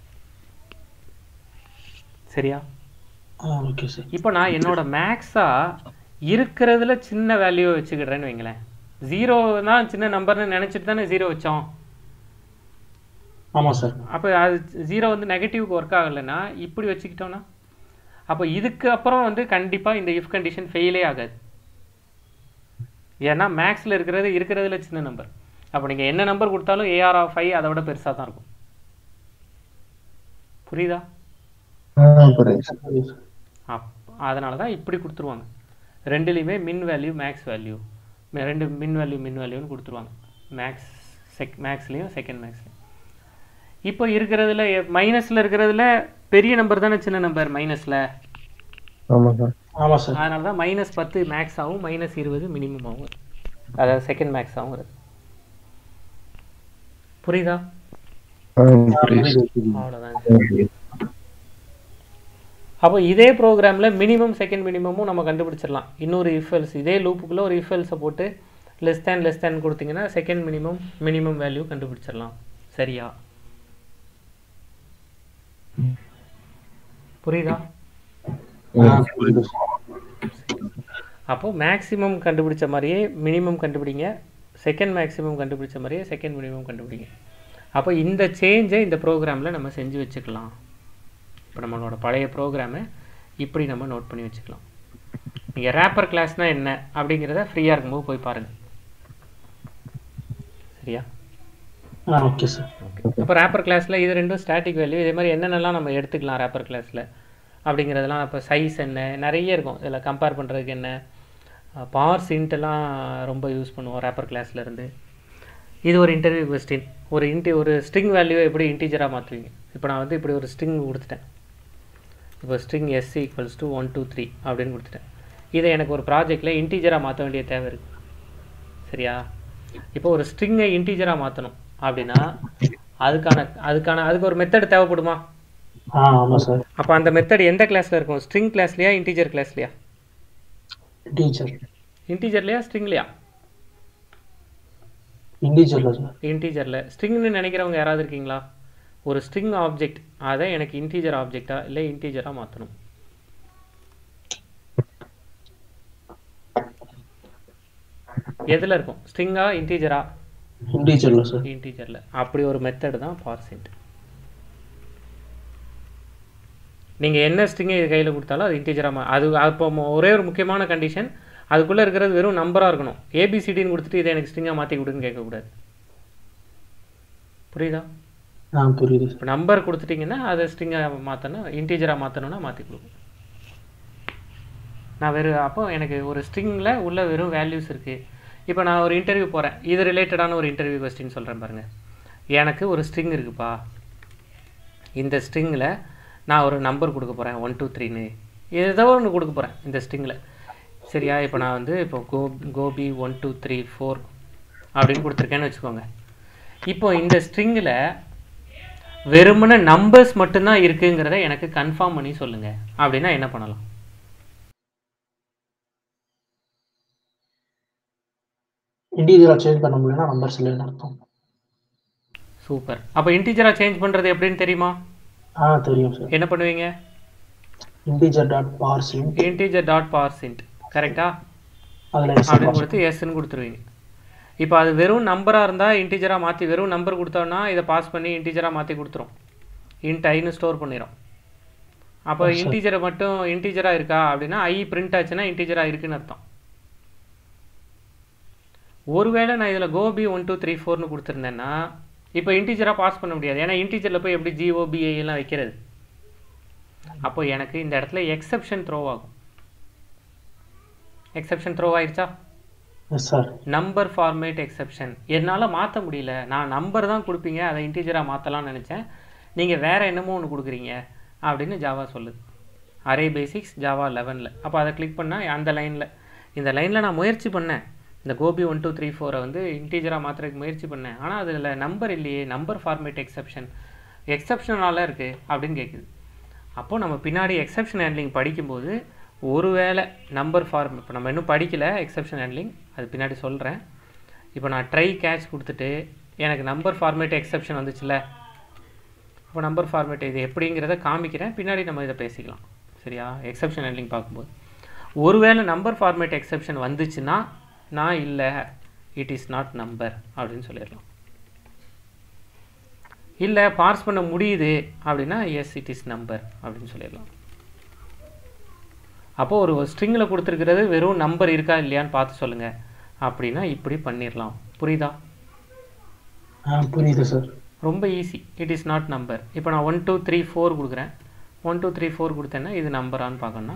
சரியா? Okay sir. இப்போ நான் என்னோட மேக்ஸாக இருக்கிறதுல சின்ன வேல்யூவை வச்சுக்கிடுறேன்னு வைங்களேன். ஜீரோ தான் சின்ன நம்பர்னு நினச்சிட்டு தானே ஜீரோ வச்சோம். ஆமாம் சார். அப்போ அது ஜீரோ வந்து நெகட்டிவ்க்கு ஒர்க் ஆகலைன்னா இப்படி வச்சுக்கிட்டோன்னா அப்போ இதுக்கு அப்புறம் வந்து கண்டிப்பாக இந்த இஃப் கண்டிஷன் ஃபெயிலே ஆகாது. ஏன்னா மேக்ஸில் இருக்கிறது இருக்கிறதுல சின்ன நம்பர். அப்போ நீங்கள் என்ன நம்பர் கொடுத்தாலும் ஏஆர் ஆஃப் ஃபைவ் அதை விட பெருசாக தான் இருக்கும். புரியுதா? அப் அதனால தான் இப்படி கொடுத்துருவாங்க. ரெண்டுலேயுமே மின் வேல்யூ மேக்ஸ் வேல்யூ, ரெண்டு மின் வேல்யூ மின் வேல்யூன்னு கொடுத்துருவாங்க. மேக்ஸ் செக் மேக்ஸ்லேயும் செகண்ட் மேக்ஸ்லையும். இப்போ இருக்கிறதுல மைனஸில் இருக்கிறதுல பெரிய நம்பர் தானே சின்ன நம்பர் மைனஸில். ஆமாம் சார். ஆமாம் சார். அதனால தான் மைனஸ் பத்து மேக்ஸ் ஆகும், மைனஸ் இருபது மினிமம் ஆகும், அதாவது செகண்ட் மேக்ஸ் ஆகும் வருது. புரியுதா? அவ்வளோதான். அப்போ இதே ப்ரோக்ராமில் மினிமம் செகண்ட் மினிமமும் நம்ம கண்டுபிடிச்சிடலாம். இன்னொரு இஃபெல்ஸ் இதே லூப்புக்குள்ளே ஒரு இஃபெல்ஸை போட்டு லெஸ் தேன் லெஸ் தேன் கொடுத்தீங்கன்னா செகண்ட் மினிமம் மினிமம் வேல்யூ கண்டுபிடிச்சிடலாம். சரியா? புரியுதா? அப்போ மேக்ஸிமம் கண்டுபிடிச்ச மாதிரியே மினிமம் கண்டுபிடிங்க, செகண்ட் மேக்ஸிமம் கண்டுபிடிச்ச மாதிரியே செகண்ட் மினிமம் கண்டுபிடிங்க. அப்போ இந்த சேஞ்சை இந்த ப்ரோக்ராமில் நம்ம செஞ்சு வச்சுக்கலாம். இப்போ நம்மளோட பழைய ப்ரோக்ராமை இப்படி நம்ம நோட் பண்ணி வச்சுக்கலாம். நீங்கள் ரேப்பர் கிளாஸ்னால் என்ன அப்படிங்கிறத ஃப்ரீயாக இருக்கும்போது போய் பாருங்கள். சரியா? Okay sir. ஓகே. அப்போ ரேப்பர் கிளாஸில் இது ரெண்டும் ஸ்டாட்டிக் வேல்யூ. இதே மாதிரி என்னென்னலாம் நம்ம எடுத்துக்கலாம் ரேப்பர் கிளாஸில் அப்படிங்கிறதெல்லாம். இப்போ சைஸ் என்ன நிறைய இருக்கும் இதில் கம்பேர் பண்ணுறதுக்கு. என்ன பார்ஸ் இன்ட்டெல்லாம் ரொம்ப யூஸ் பண்ணுவோம் ரேப்பர் கிளாஸ்லேருந்து. இது ஒரு இன்டர்வியூ கொஸ்டின். ஒரு இன்டி ஒரு ஸ்ட்ரிங் வேல்யூவை எப்படி இன்டீஜராக மாற்றுவீங்க? இப்போ நான் வந்து இப்படி ஒரு ஸ்ட்ரிங் கொடுத்துட்டேன். இப்போ string S equals to one two three அப்படின்னு கொடுத்துட்டேன். இதை எனக்கு ஒரு ப்ராஜெக்டில் இன்டீஜராக மாற்ற வேண்டிய தேவை இருக்குது. சரியா? இப்போ ஒரு ஸ்ட்ரிங்கை இன்டீஜராக மாற்றணும் அப்படின்னா அதுக்கான அதுக்கான அதுக்கு ஒரு மெத்தட் தேவைப்படுமா? ஆ ஆமாம் சார். அப்போ அந்த மெத்தட் எந்த கிளாஸில் இருக்கும்? ஸ்ட்ரிங் கிளாஸ்லையா இன்டீஜர் கிளாஸ்லையா? இன்டீஜர். இன்டீஜர்லையா ஸ்ட்ரிங்லையா? இன்டீஜரில் சார். இன்டீஜரில். ஸ்ட்ரிங்னு நினைக்கிறவங்க யாராவது இருக்கீங்களா? ஒரு ஸ்ட்ரிங் ஆப்ஜெக்ட் அதை எனக்கு இன்டீஜர் ஆப்ஜெக்டா இல்லை இன்டீஜராக மாற்றணும். எதில் இருக்கும்? ஸ்ட்ரிங்கா இன்டீஜரா? இன்டீஜரில் சார். இன்டீஜரில். அப்படி ஒரு மெத்தட் தான் பார்சின்ட். நீங்கள் என்ன ஸ்ட்ரிங்கை இது கையில் கொடுத்தாலும் அது இன்டீஜராக அது அப்போ ஒரே ஒரு முக்கியமான கண்டிஷன், அதுக்குள்ளே இருக்கிறது வெறும் நம்பராக இருக்கணும். ஏபிசிடின்னு கொடுத்துட்டு இதை எனக்கு ஸ்ட்ரிங்காக மாற்றி கொடுன்னு கேட்கக்கூடாது. புரியுதா? ஆ புரியுது. இப்போ நம்பர் கொடுத்துட்டிங்கன்னா அதை ஸ்ட்ரிங்காக மாற்றணும், இன்டீஜராக மாற்றணும்னா மாற்றி கொடுக்கும். நான் வெறும் அப்போ எனக்கு ஒரு ஸ்ட்ரிங்கில் உள்ள வெறும் வேல்யூஸ் இருக்குது. இப்போ நான் ஒரு இன்டர்வியூ போகிறேன், இது ரிலேட்டடான ஒரு இன்டர்வியூ கொஸ்டின் சொல்கிறேன் பாருங்கள். எனக்கு ஒரு ஸ்ட்ரிங் இருக்குப்பா, இந்த ஸ்ட்ரிங்கில் நான் ஒரு நம்பர் கொடுக்க போகிறேன் ஒன் டூ த்ரீன்னு, ஏதோ ஒன்று கொடுக்க போகிறேன் இந்த ஸ்ட்ரிங்கில். சரியா? இப்போ நான் வந்து இப்போ கோ கோபி ஒன் டூ த்ரீ ஃபோர் அப்படின்னு கொடுத்துருக்கேன்னு வச்சுக்கோங்க. இப்போ இந்த ஸ்ட்ரிங்கில் வெறுமன நம்பர்ஸ் மட்டும்தான் இருக்குங்கிறத எனக்கு கன்ஃபார்ம் பண்ணி சொல்லுங்கள் அப்படின்னா என்ன பண்ணலாம்? இன்டீஜரா சேஞ்ச் பண்ண முடியலன்னா நம்பர்ஸ் இல்லைன்னு அர்த்தம். சூப்பர். அப்போ இன்டீஜரா சேஞ்ச் பண்ணுறது எப்படின்னு தெரியுமா? ஆ தெரியும் சார். என்ன பண்ணுவீங்க? Integer dot parseInt. Integer dot parseInt கரெக்டா? அதில் எஸ் அப்படின்னு கொடுத்து எஸ்ன்னு கொடுத்துருவீங்க. இப்போ அது வெறும் நம்பராக இருந்தால் இன்டீஜராக மாற்றி வெறும் நம்பர் கொடுத்தோன்னா இதை பாஸ் பண்ணி இன்டீஜராக மாற்றி கொடுத்துரும். இன்ட் ஐன்னு ஸ்டோர் பண்ணிடும். அப்போ இன்டீஜரை மட்டும் இன்டீஜராக இருக்கா அப்படின்னா ஐ பிரிண்ட் ஆச்சுன்னா இன்டீஜராக இருக்குன்னு அர்த்தம். ஒருவேளை நான் இதில் கோபி ஒன் டூ த்ரீ ஃபோர்னு கொடுத்துருந்தேன்னா இப்போ இன்டீஜராக பாஸ் பண்ண முடியாது. ஏன்னா இன்டீஜரில் போய் எப்படி ஜிஓபிஐ எல்லாம் வைக்கிறது? அப்போ எனக்கு இந்த இடத்துல எக்ஸப்ஷன் த்ரோ ஆகும். எக்ஸப்ஷன் த்ரோ ஆயிடுச்சா? சார். Number format exception. என்னால் மாற்ற முடியல, நான் நம்பர் தான் கொடுப்பீங்க, அதை இன்டீஜராக மாற்றலாம்னு நினச்சேன், நீங்கள் வேறு என்னமோ ஒன்று கொடுக்குறீங்க அப்படின்னு ஜாவா சொல்லுது. அரே பேசிக்ஸ் ஜாவா லெவனில். அப்போ அதை கிளிக் பண்ணால் அந்த லைனில் இந்த லைனில் நான் முயற்சி பண்ணேன், இந்த கோபி ஒன் டூ த்ரீ ஃபோரை வந்து இன்டீஜராக மாற்றுறதுக்கு முயற்சி பண்ணேன், ஆனால் அதில் நம்பர் இல்லையே, நம்பர் ஃபார்மேட் எக்ஸப்ஷன் எக்ஸப்ஷனால இருக்குது அப்படின்னு கேட்குது. அப்போது நம்ம பின்னாடி எக்ஸப்ஷன் ஹேண்ட்லிங் படிக்கும்போது ஒருவேளை நம்பர் ஃபார்ம் இப்போ நம்ம இன்னும் படிக்கலை எக்ஸப்ஷன் ஹேண்ட்லிங், அது பின்னாடி சொல்கிறேன். இப்போ நான் ட்ரை கேட்ச் கொடுத்துட்டு எனக்கு நம்பர் ஃபார்மேட் எக்ஸப்ஷன் வந்துச்சுல்ல, இப்போ நம்பர் ஃபார்மேட் இது எப்படிங்கிறத காமிக்கிறேன், பின்னாடி நம்ம இதை பேசிக்கலாம். சரியா? எக்ஸப்ஷன் ஹேண்ட்லிங் பார்க்கும்போது ஒருவேளை நம்பர் ஃபார்மேட் எக்ஸப்ஷன் வந்துச்சுன்னா நான் இல்லை, இட் இஸ் நாட் நம்பர் அப்படின்னு சொல்லிடலாம். இல்லை பார்ஸ் பண்ண முடியுது அப்படின்னா எஸ் இட் இஸ் நம்பர் அப்படின்னு சொல்லிடலாம். அப்போது ஒரு ஸ்ட்ரிங்கில் கொடுத்துருக்கிறது வெறும் நம்பர் இருக்கா இல்லையான்னு பார்த்து சொல்லுங்கள் அப்படின்னா இப்படி பண்ணிடலாம். புரியுதா? ஆ புரியுது சார். ரொம்ப easy. It is not number. இப்போ நான் ஒன் டூ த்ரீ ஃபோர் கொடுக்குறேன், ஒன் டூ த்ரீ ஃபோர் கொடுத்தேன்னா இது நம்பரான்னு பார்க்கணும்னா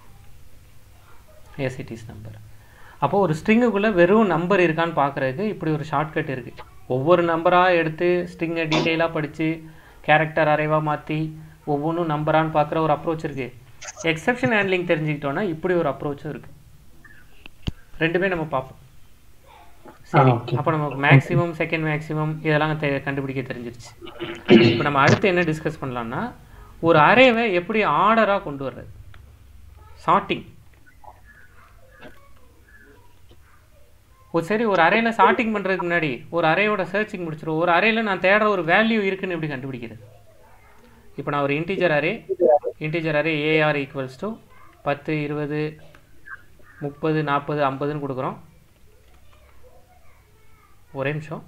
எஸ் இட் இஸ் நம்பர். அப்போது ஒரு ஸ்ட்ரிங்குக்குள்ளே வெறும் நம்பர் இருக்கான்னு பார்க்குறதுக்கு இப்படி ஒரு ஷார்ட்கட் இருக்குது. ஒவ்வொரு நம்பராக எடுத்து ஸ்ட்ரிங்கை டீட்டெயிலாக படித்து கேரக்டர் அரைவாக மாற்றி ஒவ்வொன்றும் நம்பரான்னு பார்க்குற ஒரு அப்ரோச் இருக்குது. எக்ஸப்ஷன் ஹேண்ட்லிங் தெரிஞ்சுக்கிட்டோன்னா இப்படி ஒரு அப்ரோச்சும் இருக்குது. ரெண்டுமே நம்ம பார்ப்போம். சரி, அப்போ நமக்கு மேக்ஸிமம் செகண்ட் மேக்ஸிமம் இதெல்லாம் கண்டுபிடிக்க தெரிஞ்சிருச்சு. இப்போ நம்ம அடுத்து என்ன டிஸ்கஸ் பண்ணலாம்னா ஒரு அரேவை எப்படி ஆர்டராக கொண்டு வர்றது, சார்ட்டிங். ஒரு சரி ஒரு அறையில் சார்ட்டிங் பண்ணுறதுக்கு முன்னாடி ஒரு அறையோட சர்ச்சிங் முடிச்சிடும். ஒரு அறையில் நான் தேடுற ஒரு வேல்யூ இருக்குன்னு எப்படி கண்டுபிடிக்கிறது? இப்போ நான் ஒரு integer array integer array AR equals to பத்து இருபது முப்பது நாற்பது ஐம்பதுன்னு கொடுக்குறோம். ஒரே நிமிஷம்.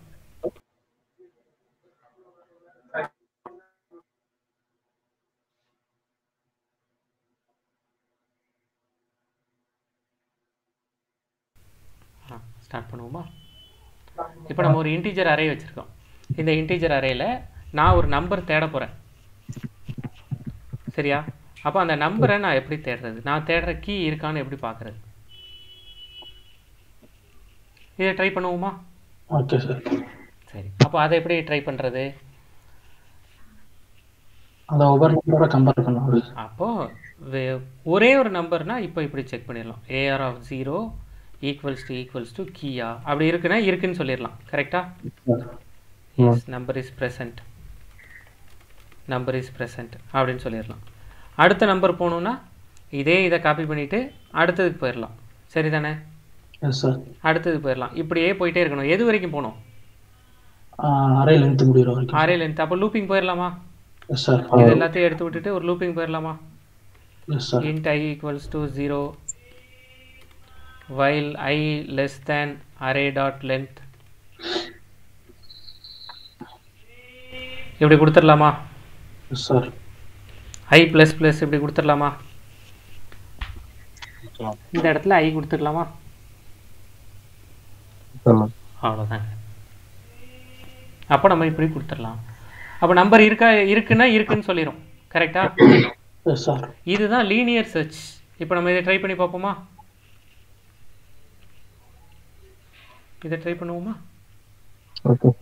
ஸ்டார்ட் பண்ணுவோமா? இப்போ நம்ம ஒரு இன்டீஜர் அரே வச்சுருக்கோம். இந்த இன்டீஜர் அரேயில் நான் ஒரு நம்பர் தேட போகிறேன். சரியா? அப்போ அந்த நம்பரை நான் எப்படி தேடுறது? நான் தேடுற கீ இருக்கான்னு எப்படி பார்க்குறது? இதை ட்ரை பண்ணுவோமா? Okay sir. சரி, அப்போ அதை எப்படி ட்ரை பண்ணுறது? அதை ஒவ்வொரு நம்பரோட கம்பேர் பண்ணுவாங்க. அப்போது ஒரே ஒரு நம்பர்னா இப்போ இப்படி செக் பண்ணிடலாம். AR of zero equals to equals to கீயா அப்படி இருக்குன்னா இருக்குன்னு சொல்லிடலாம். கரெக்டா? Yes number is present, number is present அப்படின்னு சொல்லிடலாம். அடுத்த நம்பர் போகணுன்னா இதே இதை காப்பி பண்ணிவிட்டு அடுத்ததுக்கு போயிடலாம். சரி தானே? Yes sir. அடுத்ததுக்கு போயிடலாம். இப்படியே போயிட்டே இருக்கணும். எது வரைக்கும் போகணும்? அரே லென்த் முடிகிற வரைக்கும். Array length. அப்போ லூப்பிங் போயிடலாமா? Yes sir. இது எல்லாத்தையும் எடுத்து விட்டுட்டு ஒரு லூப்பிங் போயிடலாமா? Yes sir. int I equals to zero while I less than array dot length இப்படி கொடுத்துடலாமா? Yes sir. I plus plus இப்படி கொடுத்துடலாமா? இந்த இடத்துல I கொடுத்துடலாமா? அவ்வளோதாங்க. அப்போ நம்ம இப்படி கொடுத்துடலாம். அப்போ நம்பர் இருக்கா இருக்குன்னா இருக்குன்னு சொல்லிடும். கரெக்டா? Yes sir. இதுதான் லீனியர் சர்ச். இப்போ நம்ம இதை ட்ரை பண்ணி பார்ப்போமா? இதை ட்ரை பண்ணுவோமா? ஓகே.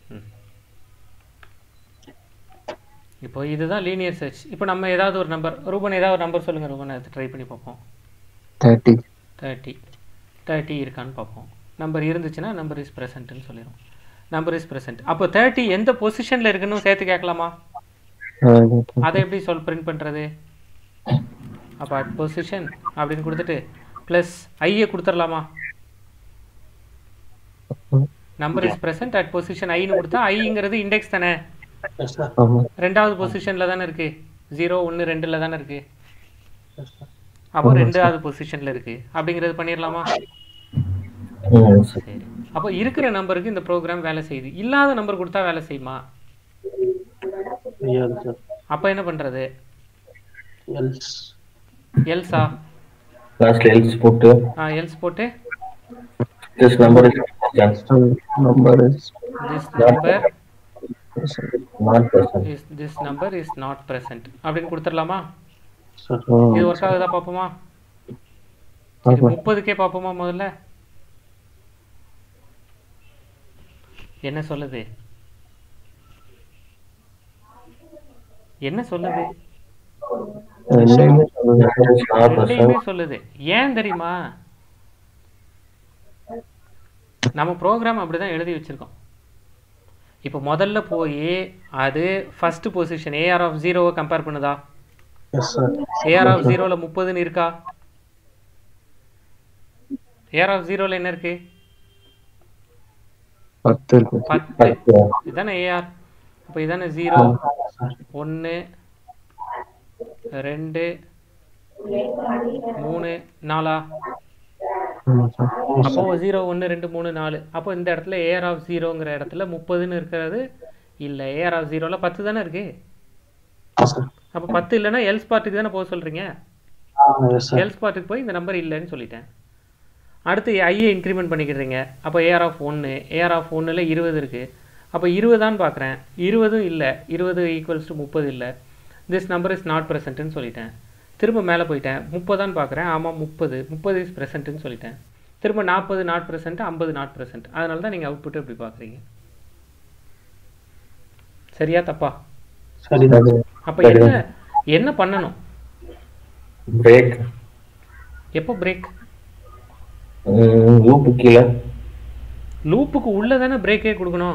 இப்போ இதுதான் லீனியர் சர்ச். இப்போ நம்ம ஏதாவது ஒரு நம்பர், ரூபன் ஏதாவது ஒரு நம்பர் சொல்லுங்கள் ரூபன், அதை ட்ரை பண்ணி பார்ப்போம். தேர்ட்டி தேர்ட்டி தேர்ட்டி இருக்கான்னு பார்ப்போம். நம்பர் இருந்துச்சுன்னா நம்பர் இஸ் ப்ரெசன்ட்னு சொல்லிடும். Number is present. அப்போ தேர்ட்டி எந்த பொசிஷனில் இருக்குன்னு சேர்த்து கேட்கலாமா? அதை எப்படி சொல் பிரிண்ட் பண்ணுறது? அப்போ அட் பொசிஷன் அப்படின்னு கொடுத்துட்டு ப்ளஸ் ஐயை கொடுத்துடலாமா? Number is present at position ஐன்னு கொடுத்தா ஐங்கிறது இண்டெக்ஸ் தானே? ரெண்டாவது பொசிஷனில் தானே இருக்கு. ஜீரோ ஒன்று ரெண்டில் தானே இருக்கு. அப்போ ரெண்டாவது பொசிஷனில் இருக்கு அப்படிங்கிறது பண்ணிடலாமா? சரி. அப்போ இருக்கிற நம்பருக்கு இந்த ப்ரோக்ராம் வேலை செய்யுது. இல்லாத நம்பர் கொடுத்தா வேலை செய்யுமா? அப்போ என்ன பண்ணுறது? எல்ஸா? லாஸ்ட்ல எல்ஸ் போட்டு ஆ எல்ஸ் போட்டு this number is number is this number not present. is this number is not present அப்படின்னு கொடுத்துடலாமா? இது ஒர்க் ஆகுதா பார்ப்போமா? இது முப்பதுக்கே பார்ப்போமா? முதல்ல என்ன சொல்லுது? என்ன சொல்லுது? ரெண்டையுமே சொல்லுது. ஏன் தெரியுமா? நம்ம ப்ரோக்ராம் அப்படிதான் எழுதி வச்சிருக்கோம். இப்போ முதல்ல போய் அது ஃபர்ஸ்ட் பொசிஷன் ஏஆர் ஆஃப் ஜீரோவை கம்பேர் பண்ணுதா? ஏஆர் ஆஃப் ஜீரோல முப்பதுன்னு இருக்கா? ஏஆர் ஆஃப் ஜீரோல என்ன இருக்கு? பத்து. பத்து. இதானே ஏஆர். அப்போ இதானே ஜீரோ ஒன்று ரெண்டு மூணு நாலா? அப்போ ஜீரோ ஒன்று ரெண்டு மூணு நாலு. அப்போ இந்த இடத்துல ஏஆர் ஆஃப் ஜீரோங்கிற இடத்துல முப்பதுன்னு இருக்கிறது இல்லை. ஏஆர் ஆஃப் ஜீரோவில் பத்து தானே இருக்கு. அப்போ பத்து இல்லைன்னா எல்ஸ் பார்ட்டுக்கு தானே போக சொல்கிறீங்க. எல்ஸ் பார்ட்டுக்கு போய் இந்த நம்பர் இல்லைன்னு சொல்லிட்டேன். அடுத்து ஐயை இன்க்ரிமெண்ட் பண்ணிக்கிறீங்க. அப்போ ஏஆர் ஆஃப் ஒன்று, ஏஆர் ஆஃப் ஒன்றில் இருபது இருக்குது. அப்போ இருபதான்னு பார்க்குறேன். இருபதும் இல்லை. இருபது ஈக்குவல்ஸ் டு முப்பது இல்லை. திஸ் நம்பர் இஸ் நாட் ப்ரெசென்ட்னு சொல்லிட்டேன். திரும்ப மேலே போயிட்டேன். முப்பதான்னு பார்க்குறேன். ஆமாம் முப்பது. முப்பது இஸ் ப்ரெசென்ட்னு சொல்லிட்டேன். திரும்ப நாற்பது நாட் ப்ரெசென்ட், ஐம்பது நாட் ப்ரெசென்ட். அதனால தான் நீங்கள் அவுட்புட் எப்படி பார்க்குறீங்க. சரியா தப்பா? அப்போ என்ன என்ன பண்ணணும்? பிரேக். எப்போ பிரேக்? லூப்பு கீழே. லூப்புக்கு உள்ள தானே பிரேக்கே கொடுக்கணும்.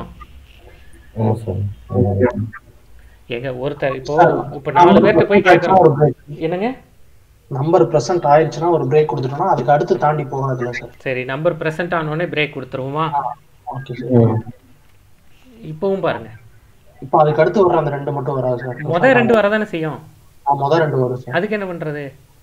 ஏங்க ஒருத்தர் இப்போ இப்போ நாலு பேர்கிட்ட போய் கேட்குறோம். என்னங்க? நம்பர் பிரசன்ட் ஆயிடுச்சுன்னா ஒரு பிரேக் கொடுத்துட்டோம்னா அதுக்கு அடுத்து தாண்டி போகாதுல்ல சார்? சரி, நம்பர் பிரசன்ட் ஆனோடனே பிரேக் கொடுத்துருவோமா? Okay sir. இப்பவும் பாருங்க. இப்போ அதுக்கு அடுத்து வர அந்த ரெண்டு மட்டும் வராது சார்? முதல் ரெண்டு வரதானே செய்யும். ஆ முதல் ரெண்டு வரும் சார். அதுக்கு என்ன பண்றது?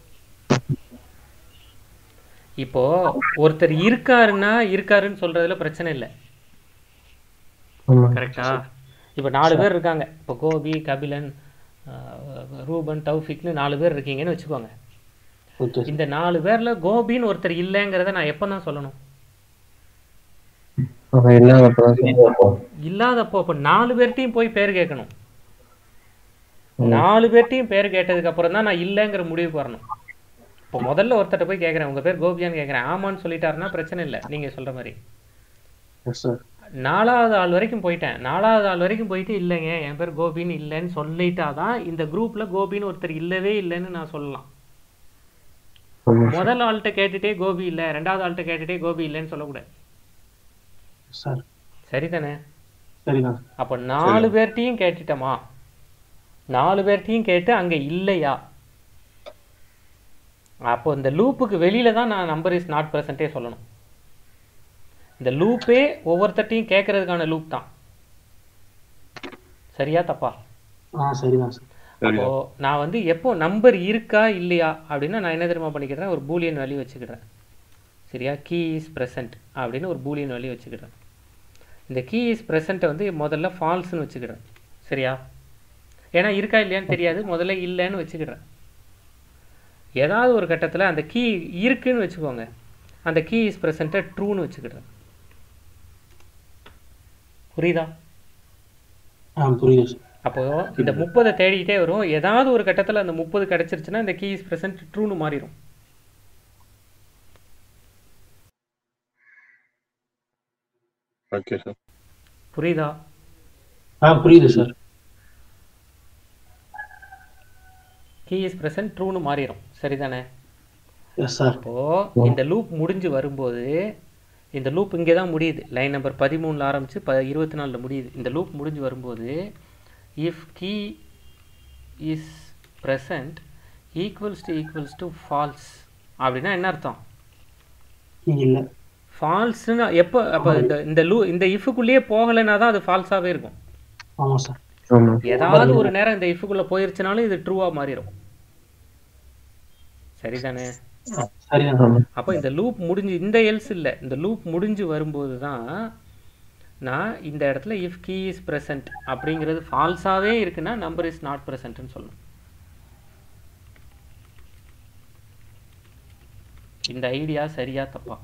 இப்போ ஒருத்தர் இருக்காருன்னா இருக்காருன்னு சொல்றதுல பிரச்சனை இல்லை. கரெக்டா? இப்போ நாலு பேர் இருக்காங்க. இப்போ கோபி, கபிலன், ரூபன், தௌஃபிக்னு நாலு பேர் இருக்கீங்கன்னு வச்சுக்கோங்க. இந்த நாலு பேர்ல கோபின்னு ஒருத்தர் இல்லைங்கிறத நான் எப்போ தான் சொல்லணும்? இல்லாதப்போ. அப்போ நாலு பேர்ட்டையும் போய் பேர் கேட்கணும். நாலு பேர்ட்டையும் பேர் கேட்டதுக்கு அப்புறம் தான் நான் இல்லைங்கிற முடிவுக்கு வரணும். இப்போ முதல்ல ஒருத்தர்ட்ட போய் கேட்குறேன், உங்க பேர் கோபியான்னு கேட்குறேன். ஆமான்னு சொல்லிட்டாருன்னா பிரச்சனை இல்லை, நீங்க சொல்ற மாதிரி. நாலாவது ஆள் வரைக்கும் போயிட்டேன். நாலாவது ஆள் வரைக்கும் போயிட்டு இல்லைங்க என் பேர் கோபின்னு இல்லைன்னு சொல்லிட்டாதான் இந்த குரூப்பில் கோபின்னு ஒருத்தர் இல்லவே இல்லைன்னு நான் சொல்லலாம். முதல் ஆள்கிட்ட கேட்டுட்டே கோபி இல்லை, ரெண்டாவது ஆள்கிட்ட கேட்டுட்டே கோபி இல்லைன்னு சொல்லக்கூடாது. சார் சரிதானே? சரிதான். அப்போ நாலு பேர்ட்டையும் கேட்டுட்டோமா, நாலு பேர்ட்டையும் கேட்டு அங்கே இல்லையா, அப்போ இந்த லூப்புக்கு வெளியில தான் நான் நம்பர் இஸ் நாட் ப்ரெசென்ட்டே சொல்லணும். இந்த லூப்பே ஒவ்வொருத்தட்டையும் கேட்கறதுக்கான லூப் தான். சரியா தப்பா? ஆ சரிதான் சார். அப்போ நான் வந்து எப்போ நம்பர் இருக்கா இல்லையா அப்படின்னா நான் என்ன தெரியுமா பண்ணிக்கிறேன், ஒரு பூலியன் வேல்யூ வச்சுக்கிறேன். சரியா? கீ இஸ் ப்ரெசன்ட் அப்படின்னு ஒரு பூலியன் வேல்யூ வச்சுக்கிறேன். இந்த கீ இஸ் ப்ரெசண்ட்டை வந்து முதல்ல ஃபால்ஸ்ன்னு வச்சுக்கிறேன். சரியா? ஏன்னா இருக்கா இல்லையான்னு தெரியாது, முதல்ல இல்லைன்னு வச்சுக்கிறேன். ஏதாவது ஒரு கட்டத்தில் அந்த கீ இருக்குன்னு வச்சுக்கோங்க, அந்த கீ இஸ் ப்ரெசண்ட்டை ட்ரூன்னு வச்சுக்கிறேன். புரியுதா? ஆ புரியுது சார். அப்போ இந்த முப்பதை தேடிக்கிட்டே வரும். ஏதாவது ஒரு கட்டத்தில் அந்த முப்பது கிடைச்சிருச்சுன்னா இந்த கீ இஸ் ப்ரெசன்ட் ட்ரூன்னு மாறிடும். Okay sir. புரியுதா? ஆ புரியுது சார். கீ இஸ் ப்ரெசன்ட் ட்ரூன்னு மாறிடும். சரிதானே? Yes sir. அப்போ இந்த லூப் முடிஞ்சு வரும்போது, இந்த லூப் இங்கே தான் முடியுது, லைன் நம்பர் பதிமூணில் ஆரம்பிச்சு ப இருபத்தி நாலில் முடியுது. இந்த லூப் முடிஞ்சு வரும்போது if key is present equals to equals to false அப்படின்னா என்ன அர்த்தம்? இல்லை ஃபால்ஸ்ன்னு எப்போ அப்போ இந்த இந்த லூ இந்த இஃபுக்குள்ளேயே போகலைன்னா தான் அது ஃபால்ஸாகவே இருக்கும். ஆமாம் சார். ஏதாவது ஒரு நேரம் இந்த இஃபுக்குள்ளே போயிருச்சுனாலும் இது ட்ரூவாக மாறிடும். சரிதானே? சரிதான். அப்போ இந்த லூப் முடிஞ்சு, இந்த எல்ஸ் இல்லை, இந்த லூப் முடிஞ்சு வரும்போது தான் நான் இந்த இடத்துல இஃப் கீ இஸ் ப்ரெசன்ட் அப்படிங்கிறது ஃபால்ஸாகவே இருக்குன்னா நம்பர் இஸ் நாட் ப்ரெசன்ட்னு சொல்லணும். இந்த ஐடியா சரியா தப்பா?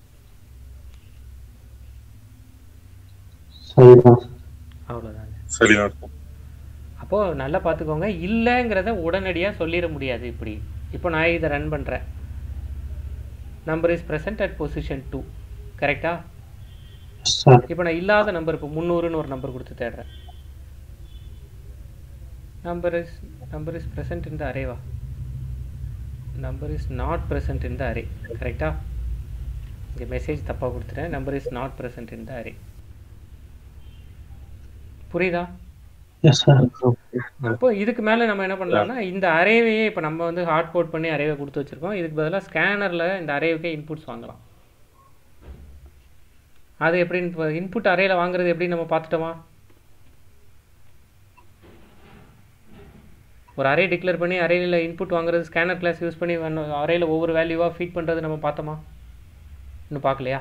சரிதான். அவ்வளோதாங்க. சரிதான். அப்போது நல்லா பார்த்துக்கோங்க, இல்லைங்கிறத உடனடியாக சொல்லிட முடியாது. இப்படி இப்போ நான் இதை ரன் பண்ணுறேன், number is present at position two, கரெக்டா? சார் இப்போ நான் இல்லாத நம்பர், இப்போ முந்நூறுன்னு ஒரு நம்பர் கொடுத்து தேடுறேன். Number is number is present இந்த அரேவா, நம்பர் இஸ் நாட் ப்ரெசன்ட் இந்த அரே, கரெக்டா? இங்கே மெசேஜ் தப்பாக கொடுத்துட்டேன். நம்பர் இஸ் நாட் ப்ரெசன்ட் இந்த அரே. புரியுதா? Yes sir. அப்போ இதுக்கு மேலே நம்ம என்ன பண்ணலாம்னா, இந்த அரேவையே இப்போ நம்ம வந்து ஹார்ட் கோட் பண்ணி அரேவை கொடுத்து வச்சுருக்கோம். இதுக்கு பதிலாக ஸ்கேனரில் இந்த அரேவுக்கே இன்புட்ஸ் வாங்கலாம். அது எப்படின்னு இன்புட் அரேயில் வாங்குறது எப்படி நம்ம பார்த்துட்டோமா? ஒரு அரே டிக்ளேர் பண்ணி அரேயில் இன்புட் வாங்குறது, ஸ்கேனர் கிளாஸ் யூஸ் பண்ணி அரேயில் ஒவ்வொரு வேல்யூவாக ஃபீட் பண்ணுறது நம்ம பார்த்தோமா? இன்னும் பார்க்கலையா?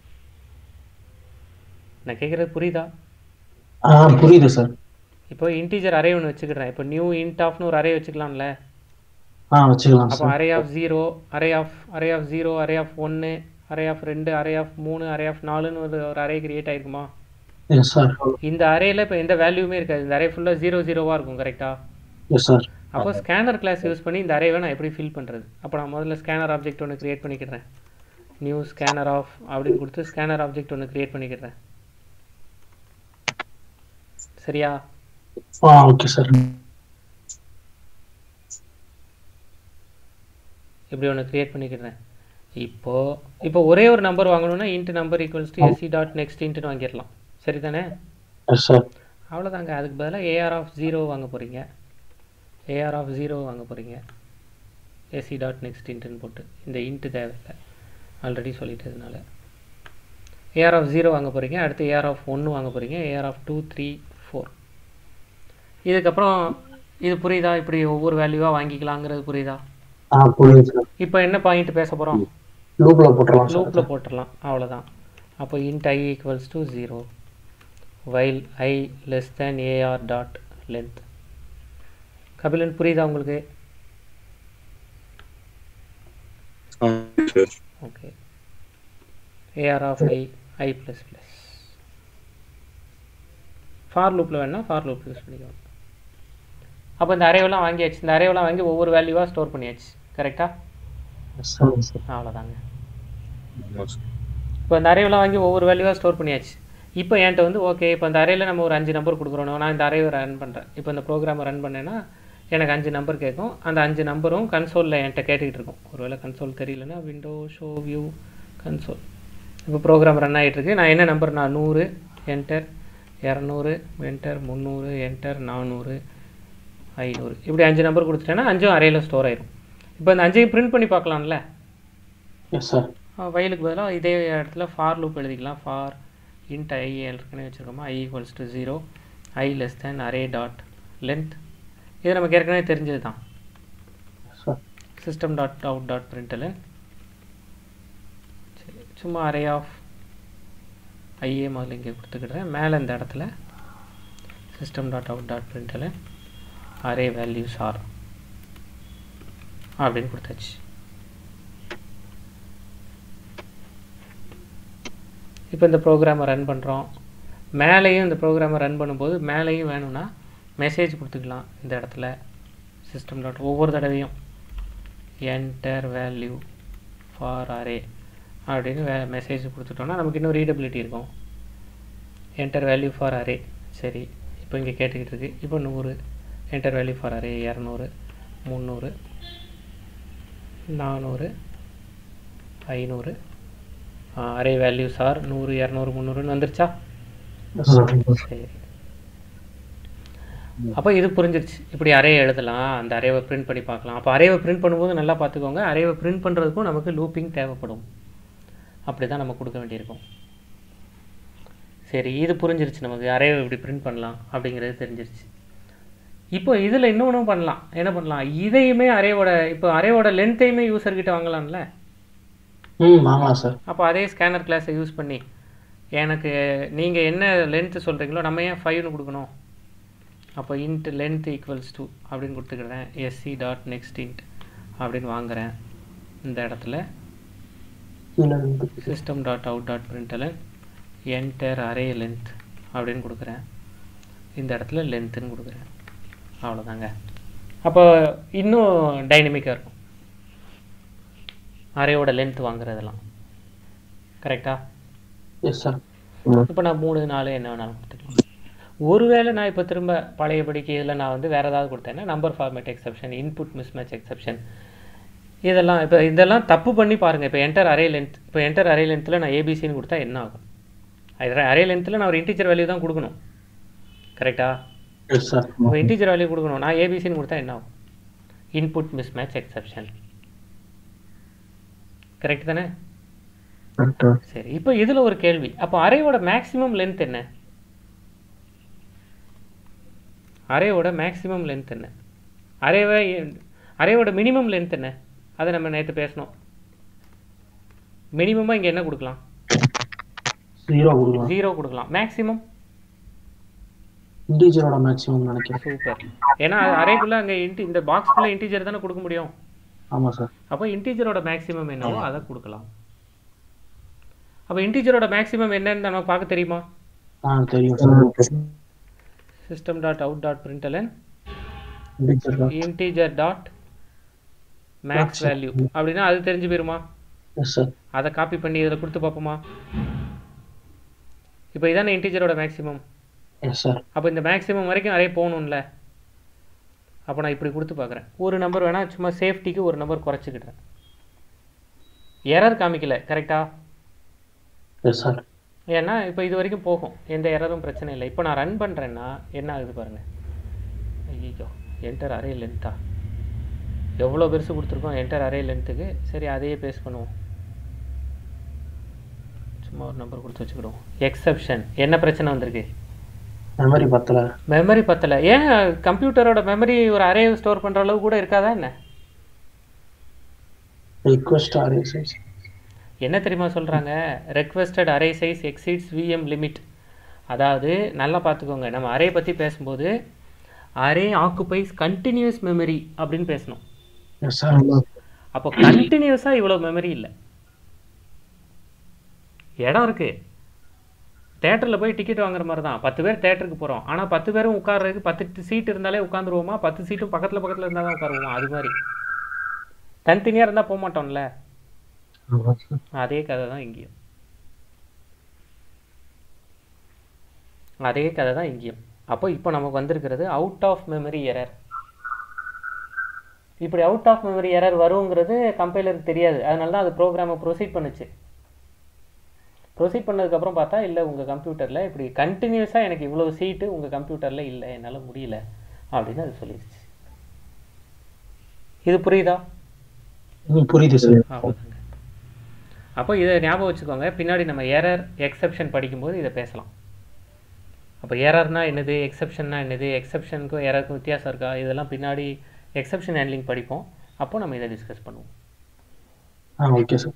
நான் கேட்குறது புரியுதா? ஆ புரியுது சார். இப்போ இன்டீஜர் அரே ஒன்று வச்சுக்கிறேன். இப்போ நியூ இன்ட் ஆஃப்னு ஒரு அரே வச்சுக்கலாம்ல? ஆ வச்சுக்கலாம் அப்போ sir. Array of zero, array of array of zero, array of ஒன்று, அரே ஆஃப் ரெண்டு, அரே ஆஃப் மூணு, அரே ஆஃப் நாலுன்னு ஒரு ஒரு அரே கிரியேட் ஆகிருக்குமா? Yes sir. இந்த அரேயில் இப்போ எந்த வேல்யூமே இருக்காது, இந்த அரே ஃபுல்லாக ஜீரோ ஜீரோவாக இருக்கும், கரெக்டாக? Yes sir. அப்போ ஸ்கேனர் கிளாஸ் யூஸ் பண்ணி இந்த அரேவை நான் எப்படி ஃபில் பண்ணுறது? அப்போ நான் முதல்ல ஸ்கேனர் ஆப்ஜெக்ட் ஒன்று க்ரியேட் பண்ணிக்கிறேன். நியூ ஸ்கேனர் ஆஃப் அப்படின்னு கொடுத்து ஸ்கேனர் ஆப்ஜெக்ட் ஒன்று க்ரியேட் பண்ணிக்கிறேன். சரியா? ஆ ஓகே சார். இப்படி ஒன்று க்ரியேட் பண்ணிக்கிறேன். இப்போது இப்போ ஒரே ஒரு நம்பர் வாங்கணும்னா int number equals to SC dot next இன்ட்டுன்னு வாங்கிடலாம். சரி தானே? Yes sir. அவ்வளோதாங்க. அதுக்கு பதிலாக ஏஆர் ஆஃப் ஜீரோ வாங்க போகிறீங்க, ஏஆர் ஆஃப் ஜீரோ வாங்க போகிறீங்க, எஸ்சி டாட் நெக்ஸ்ட் இன்ட்டுன்னு போட்டு. இந்த இன்ட்டு தேவையில்லை, ஆல்ரெடி சொல்லிட்டதுனால. ஏஆர் ஆஃப் ஜீரோ வாங்க போகிறீங்க, அடுத்து ஏஆர் ஆஃப் ஒன்று வாங்க போகிறீங்க, AR of two three four. இதுக்கப்புறம் இது புரியுதா? இப்படி ஒவ்வொரு வேல்யூவாக வாங்கிக்கலாங்கிறது புரியுதா? ஆ புரியுது சார். இப்போ என்ன பாயிண்ட் பேச போகிறோம்? லூப்பில் போட்டுடலாம் சார். லூப்பில் போட்டுடலாம், அவ்வளோதான். அப்போ int I equals to zero while I less than AR dot length. Kapilan புரியுதா உங்களுக்கு? Okay. AR of I I plus plus. For லூப்பில் வேணால் ஃபார் லூப் யூஸ் பண்ணிக்கலாம். அப்போ இந்த அரேவெல்லாம் வாங்கியாச்சு, இந்த அரேவெல்லாம் வாங்கி ஒவ்வொரு வேல்யூவாக ஸ்டோர் பண்ணியாச்சு, கரெக்டாக? அவ்வளோதாங்க. இப்போ இந்த அரேவெல்லாம் வாங்கி ஒவ்வொரு வேல்யூவாக ஸ்டோர் பண்ணியாச்சு. இப்போ என்கிட்ட வந்து ஓகே இப்போ இந்த அரேயில் நம்ம ஒரு அஞ்சு நம்பர் கொடுக்குறோம். நான் இந்த அரேவை ரன் பண்ணுறேன். இப்போ இந்த ப்ரோக்ராமை ரன் பண்ணேன்னா எனக்கு அஞ்சு நம்பர் கேட்கும். அந்த அஞ்சு நம்பரும் கன்சோலில் என்கிட்ட கேட்டுக்கிட்டு இருக்கும். ஒருவேளை கன்சோல் தெரியலன்னா விண்டோ ஷோ வியூ கன்சோல். இப்போ ப்ரோக்ராம் ரன் ஆகிட்டுருக்கு. நான் என்ன நம்பர் நான் நூறு என்டர், இரநூறு என்டர், முந்நூறு என்டர், நானூறு, ஐநூறு இப்படி அஞ்சு நம்பர் கொடுத்துட்டேன்னா அஞ்சும் அரேயில் ஸ்டோர் ஆயிடும். இப்போ இந்த அஞ்சையும் பிரிண்ட் பண்ணி பார்க்கலாம்ல. Yes sir. வயலுக்கு பதிலாக இதே இடத்துல ஃபார் லூப் எழுதிக்கலாம். ஃபார் இன்ட் ஐ ஏற்கனவே வச்சுருக்கோமா, I equals to zero, I less than array dot length. இது நமக்கு ஏற்கனவே தெரிஞ்சது தான். System dot out dot println. சரி, சும்மா அரே ஆஃப் ஐஏ முதல்ல இங்கே கொடுத்துக்கிட்டேன். மேலே இந்த இடத்துல system dot out dot println array values are அப்படின்னு கொடுத்தாச்சு. இப்போ இந்த ப்ரோக்ராமை ரன் பண்ணுறோம். மேலேயும் இந்த ப்ரோக்ராமை ரன் பண்ணும்போது மேலேயும் வேணும்னா மெசேஜ் கொடுத்துக்கலாம். இந்த இடத்துல சிஸ்டம் டாட் ஒவ்வொரு தடவையும் என்டர் வேல்யூ ஃபார் அரே அப்படின்னு வே மெசேஜ் கொடுத்துட்டோம்னா நமக்கு இன்னும் ரீடபிலிட்டி இருக்கும். Enter value for array. சரி, இப்போ இங்கே கேட்டுக்கிட்டு இருக்கு. இப்போ நூறு என்டர் வேல்யூ ஃபார் அரே, இரநூறு, முந்நூறு, நானூறு, ஐநூறு, அரே வேல்யூஸ் ஆர் நூறு, இரநூறு, முந்நூறுன்னு வந்துருச்சா? சரி, அப்போ இது புரிஞ்சிருச்சு. இப்படி அரே எழுதலாம், அந்த அரேவை பிரிண்ட் பண்ணி பார்க்கலாம். அப்போ அரேவை பிரிண்ட் பண்ணும்போது நல்லா பார்த்துக்கோங்க, அரேவை பிரிண்ட் பண்ணுறதுக்கும் நமக்கு லூப்பிங் தேவைப்படும். அப்படி தான் நம்ம கொடுக்க வேண்டியிருக்கும். சரி, இது புரிஞ்சிருச்சு நமக்கு, அரேவை இப்படி பிரிண்ட் பண்ணலாம் அப்படிங்கிறது தெரிஞ்சிருச்சு. இப்போ இதில் இன்னொன்றும் பண்ணலாம். என்ன பண்ணலாம், இதையுமே அரேவோட இப்போ அரேவோட லென்த்தையுமே யூசர்கிட்ட வாங்கலாம்ல. ம் ஆமாம் சார். அப்போ அதே ஸ்கேனர் கிளாஸை யூஸ் பண்ணி எனக்கு நீங்கள் என்ன லென்த்து சொல்கிறீங்களோ நம்ம ஏன் ஃபைவ்னு கொடுக்கணும். அப்போ இன்ட் லென்த் ஈக்குவல்ஸ் டூ அப்படின்னு கொடுத்துக்கிறேன். எஸ்சி டாட் நெக்ஸ்ட் இன்ட் அப்படின்னு வாங்குகிறேன். இந்த இடத்துல system dot out dot println enter array length அப்படின்னு கொடுக்குறேன். இந்த இடத்துல லென்த்துன்னு கொடுக்குறேன். அவ்வளோதாங்க. அப்போ இன்னும் டைனமிக்காக இருக்கும் அரேயோட லென்த் வாங்குறதெல்லாம். கரெக்டா? Yes sir. இப்போ நான் மூணு நாலு என்ன வேணாலும் கொடுத்துக்கலாம். ஒருவேளை நான் இப்போ திரும்ப பழையபடிக்கு இதில் நான் வந்து வேறு ஏதாவது கொடுத்தேன்னா number format exception, input mismatch exception, இதெல்லாம் இப்போ இதெல்லாம் தப்பு பண்ணி பாருங்கள். இப்போ என்டர் அரே லென்த், இப்போ என்டர் அரே லென்த்தில் நான் ஏபிசின்னு கொடுத்தா என்ன ஆகும்? அரே லென்த்தில் நான் ஒரு இன்டீஜர் வேல்யூ தான் கொடுக்கணும். கரெக்டா? Yes sir. இப்போ இன்டீஜர் வேல்யூ கொடுக்கணும், நான் ஏபிசின்னு கொடுத்தா என்ன ஆகும்? Input mismatch exception. கரெக்ட் தானே? சரி, இப்போ இதில் ஒரு கேள்வி. அப்போ அரேவோட மேக்ஸிமம் லென்த் என்ன? அரேவோட மேக்ஸிமம் லென்த் என்ன? அரேவை அரேவோட மினிமம் லென்த் என்ன? அதை நம்ம நேற்று பேசணும். மினிமமாக இங்கே என்ன கொடுக்கலாம்? ஜீரோ கொடுக்கலாம். ஜீரோ கொடுக்கலாம். மேக்ஸிமம் இன்டிஜரோட மேக்ஸிமம் நினைக்கிறேன். சூப்பர். ஏன்னா அரேக்குள்ளே அங்கே இன்டி இந்த பாக்ஸ்க்குள்ளே இன்டிஜர் தானே கொடுக்க முடியும். ஆமாம் சார். அப்போ இன்டிஜரோட மேக்ஸிமம் என்னவோ அதை கொடுக்கலாம். அப்போ இன்டிஜரோட மேக்ஸிமம் என்னன்னு நமக்கு பார்க்க தெரியுமா? ஆ தெரியும் sir. System dot out dot println integer integer dot max value அப்படின்னா அது தெரிஞ்சு போயிருமா? Yes sir. அதை காப்பி பண்ணி இதில் கொடுத்து பார்ப்போமா? இப்போ இதானே இன்டிஜரோட மேக்ஸிமம். S sir. அப்போ இந்த மேக்ஸிமம் வரைக்கும் அரே போகணும்ல. அப்போ நான் இப்படி கொடுத்து பார்க்குறேன். ஒரு நம்பர் வேணால் சும்மா சேஃப்டிக்கு ஒரு நம்பர் குறைச்சிக்கிட்டேன். எரர் காமிக்கல. கரெக்டா? Yes sir. ஏன்னா இப்போ இது வரைக்கும் போகும், எந்த எரரும் பிரச்சனை இல்லை. இப்போ நான் ரன் பண்ணுறேன்னா என்ன ஆகுது பாருங்கள். ஐயோ, என்டர் அரே லென்த்தா எவ்வளோ பெருசு கொடுத்துருக்கோம் என்டர் அரே லென்த்துக்கு. சரி, அதையே பேஸ் பண்ணுவோம். சும்மா ஒரு நம்பர் கொடுத்து வச்சுக்கிடுவோம். எக்ஸப்ஷன். என்ன பிரச்சனை வந்திருக்கு? மெமரி பத்தல. மெமரி பத்தலை. ஏன் கம்ப்யூட்டரோட மெமரி ஒரு அரே ஸ்டோர் பண்ணுற அளவு கூட இருக்காதா என்ன? ரிக்வெஸ்ட் அரே சைஸ் என்ன தெரியுமா சொல்கிறாங்க? Requested array size exceeds VM limit. அதாவது நல்லா பார்த்துக்கோங்க, நம்ம அரே பற்றி பேசும்போது அரே ஆக்குபைஸ் கண்டினியூஸ் மெமரி அப்படின்னு பேசணும். Yes sir. அப்போ கண்டினியூஸாக இவ்வளோ மெமரி இல்லை. இடம் இருக்குது. தேட்டரில் போய் டிக்கெட் வாங்குற மாதிரி தான். பத்து பேர் தேட்டருக்கு போகிறோம், ஆனால் பத்து பேரும் உட்கார்றதுக்கு பத்து சீட் இருந்தாலே உட்காந்துருவோமா? பத்து சீட்டும் பக்கத்தில் பக்கத்தில் இருந்தால் தான் உட்காருவோமா? அது மாதிரி தனித்தனியாக இருந்தால் போக மாட்டோம்ல. அதே கதை தான் இங்கேயும். அதே கதை தான் இங்கேயும். அப்போ இப்போ நமக்கு வந்திருக்கிறது அவுட் ஆஃப் மெமரி எரர். இப்படி அவுட் ஆஃப் மெமரி எரர் வருங்கிறது கம்பைலருக்கு தெரியாது, அதனால தான் அது ப்ரோக்ராமை ப்ரொசீட் பண்ணுச்சு. ப்ரொசீட் பண்ணதுக்கப்புறம் பார்த்தா இல்லை உங்கள் கம்ப்யூட்டரில் இப்படி கண்டினியூஸாக எனக்கு இவ்வளோ சீட்டு உங்கள் கம்ப்யூட்டரில் இல்லை, என்னால் முடியல அப்படின்னு அது சொல்லிடுச்சு. இது புரியுதா? புரியுது சார். அவ்வளோதாங்க. அப்போ இதை ஞாபகம் வச்சுக்கோங்க, பின்னாடி நம்ம எரர் எக்ஸெப்ஷன் படிக்கும்போது இதை பேசலாம். அப்போ எரர்னா என்னது, எக்ஸெப்ஷன்னா என்னது, எக்ஸெப்ஷனுக்கும் எரருக்கும் வித்தியாசம் இருக்கா, இதெல்லாம் பின்னாடி எக்ஸெப்ஷன் ஹேண்ட்லிங் படிப்போம், அப்போ நம்ம இதை டிஸ்கஸ் பண்ணுவோம். Ah okay sir.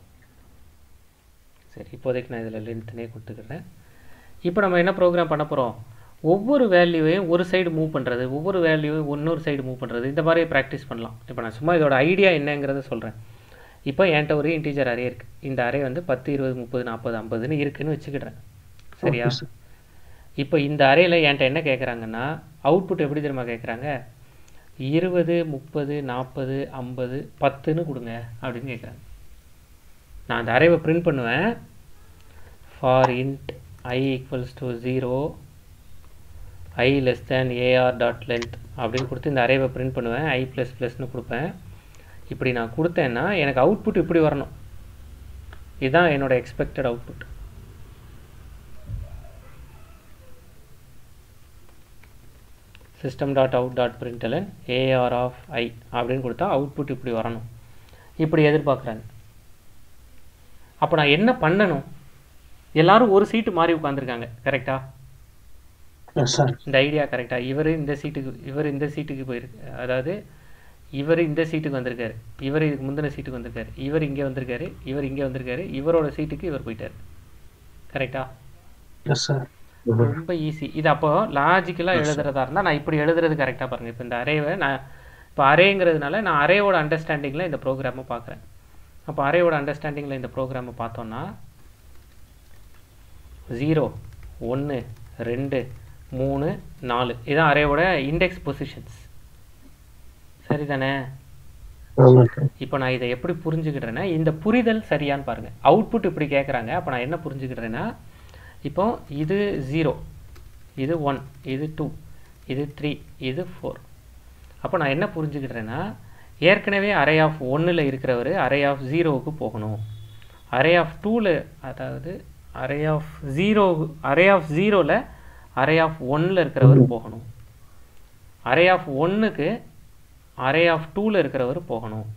சரி, இப்போதைக்கு நான் இதில் லென்த்னே கொடுத்துக்கிறேன். இப்போ நம்ம என்ன ப்ரோக்ராம் பண்ண போகிறோம், ஒவ்வொரு வேல்யூவையும் ஒரு சைடு மூவ் பண்ணுறது, ஒவ்வொரு வேல்யூவையும் இன்னொரு சைடு மூவ் பண்ணுறது, இந்த மாதிரி ப்ராக்டிஸ் பண்ணலாம். இப்போ நான் சும்மா இதோட ஐடியா என்னங்கிறத சொல்கிறேன். இப்போ என்கிட்ட ஒரு இன்டீஜர் அரே இருக்குது. இந்த அரே வந்து பத்து இருபது முப்பது நாற்பது ஐம்பதுன்னு இருக்குதுன்னு வச்சுக்கிட்டேன். சரியா? இப்போ இந்த அரேயில் என்கிட்ட என்ன கேட்குறாங்கன்னா, அவுட்புட் எப்படி தெரியுமா கேட்குறாங்க, இருபது முப்பது நாற்பது ஐம்பது பத்துன்னு கொடுங்க அப்படின்னு கேட்குறாங்க. நான் அந்த அரேவை பிரிண்ட் பண்ணுவேன். For int I equals to zero I less than AR dot length அப்படின்னு கொடுத்து இந்த அரேவை பிரிண்ட் பண்ணுவேன். ஐ ப்ளஸ் ப்ளஸ்னு கொடுப்பேன். இப்படி நான் கொடுத்தேன்னா எனக்கு அவுட்புட் இப்படி வரணும். இதுதான் என்னோடய expected output. System dot out dot println AR of i அப்படின்னு கொடுத்தா அவுட்புட் இப்படி வரணும். இப்படி எதிர்பார்க்குறாங்க. அப்போ நான் என்ன பண்ணணும், எல்லாரும் ஒரு சீட்டு மாறி உட்காந்துருக்காங்க, கரெக்டா? இந்த ஐடியா கரெக்டா? இவர் இந்த சீட்டுக்கு இவர் இந்த சீட்டுக்கு போயிருக்கு, அதாவது இவர் இந்த சீட்டுக்கு வந்திருக்காரு, இவர் இதுக்கு முந்தின சீட்டுக்கு வந்திருக்காரு, இவர் இங்கே வந்திருக்காரு, இவர் இங்கே வந்திருக்காரு, இவரோட சீட்டுக்கு இவர் போயிட்டார், கரெக்டா? ரொம்ப ஈஸி இது. அப்போ லாஜிக்கலாக எழுதுறதா இருந்தால் நான் இப்படி எழுதுறது கரெக்டாக பாருங்கள். இப்போ இந்த அரேவை நான் இப்போ அரேங்கிறதுனால நான் அரேவோட அண்டர்ஸ்டாண்டிங்கில் இந்த ப்ரோக்ராமை பார்க்குறேன். அப்போ அரேவோட அண்டர்ஸ்டாண்டிங்கில் இந்த ப்ரோக்ராமை பார்த்தோன்னா ஜீரோ ஒன்று ரெண்டு மூணு நாலு இதுதான் அரேவோட இண்டெக்ஸ் பொசிஷன்ஸ். சரிதானே? இப்போ நான் இதை எப்படி புரிஞ்சுக்கிட்டேன்னா, இந்த புரிதல் சரியான்னு பாருங்கள். அவுட்புட் இப்படி கேட்குறாங்க. அப்போ நான் என்ன புரிஞ்சுக்கிட்டேன்னா, இப்போ இது ஜீரோ, இது ஒன், இது டூ, இது த்ரீ, இது ஃபோர். அப்போ நான் என்ன புரிஞ்சுக்கிட்டேன்னா, ஏற்கனவே அரே ஆஃப் ஒன்னில் இருக்கிறவர் அரே ஆஃப் ஜீரோவுக்கு போகணும், அரே ஆஃப் டூவில் அதாவது array of zero array of ஜீரோவில் அரே ஆஃப் ஒன்னில் இருக்கிறவர் போகணும், அரே ஆஃப் ஒன்றுக்கு அரே ஆஃப் டூவில் இருக்கிறவர் போகணும்.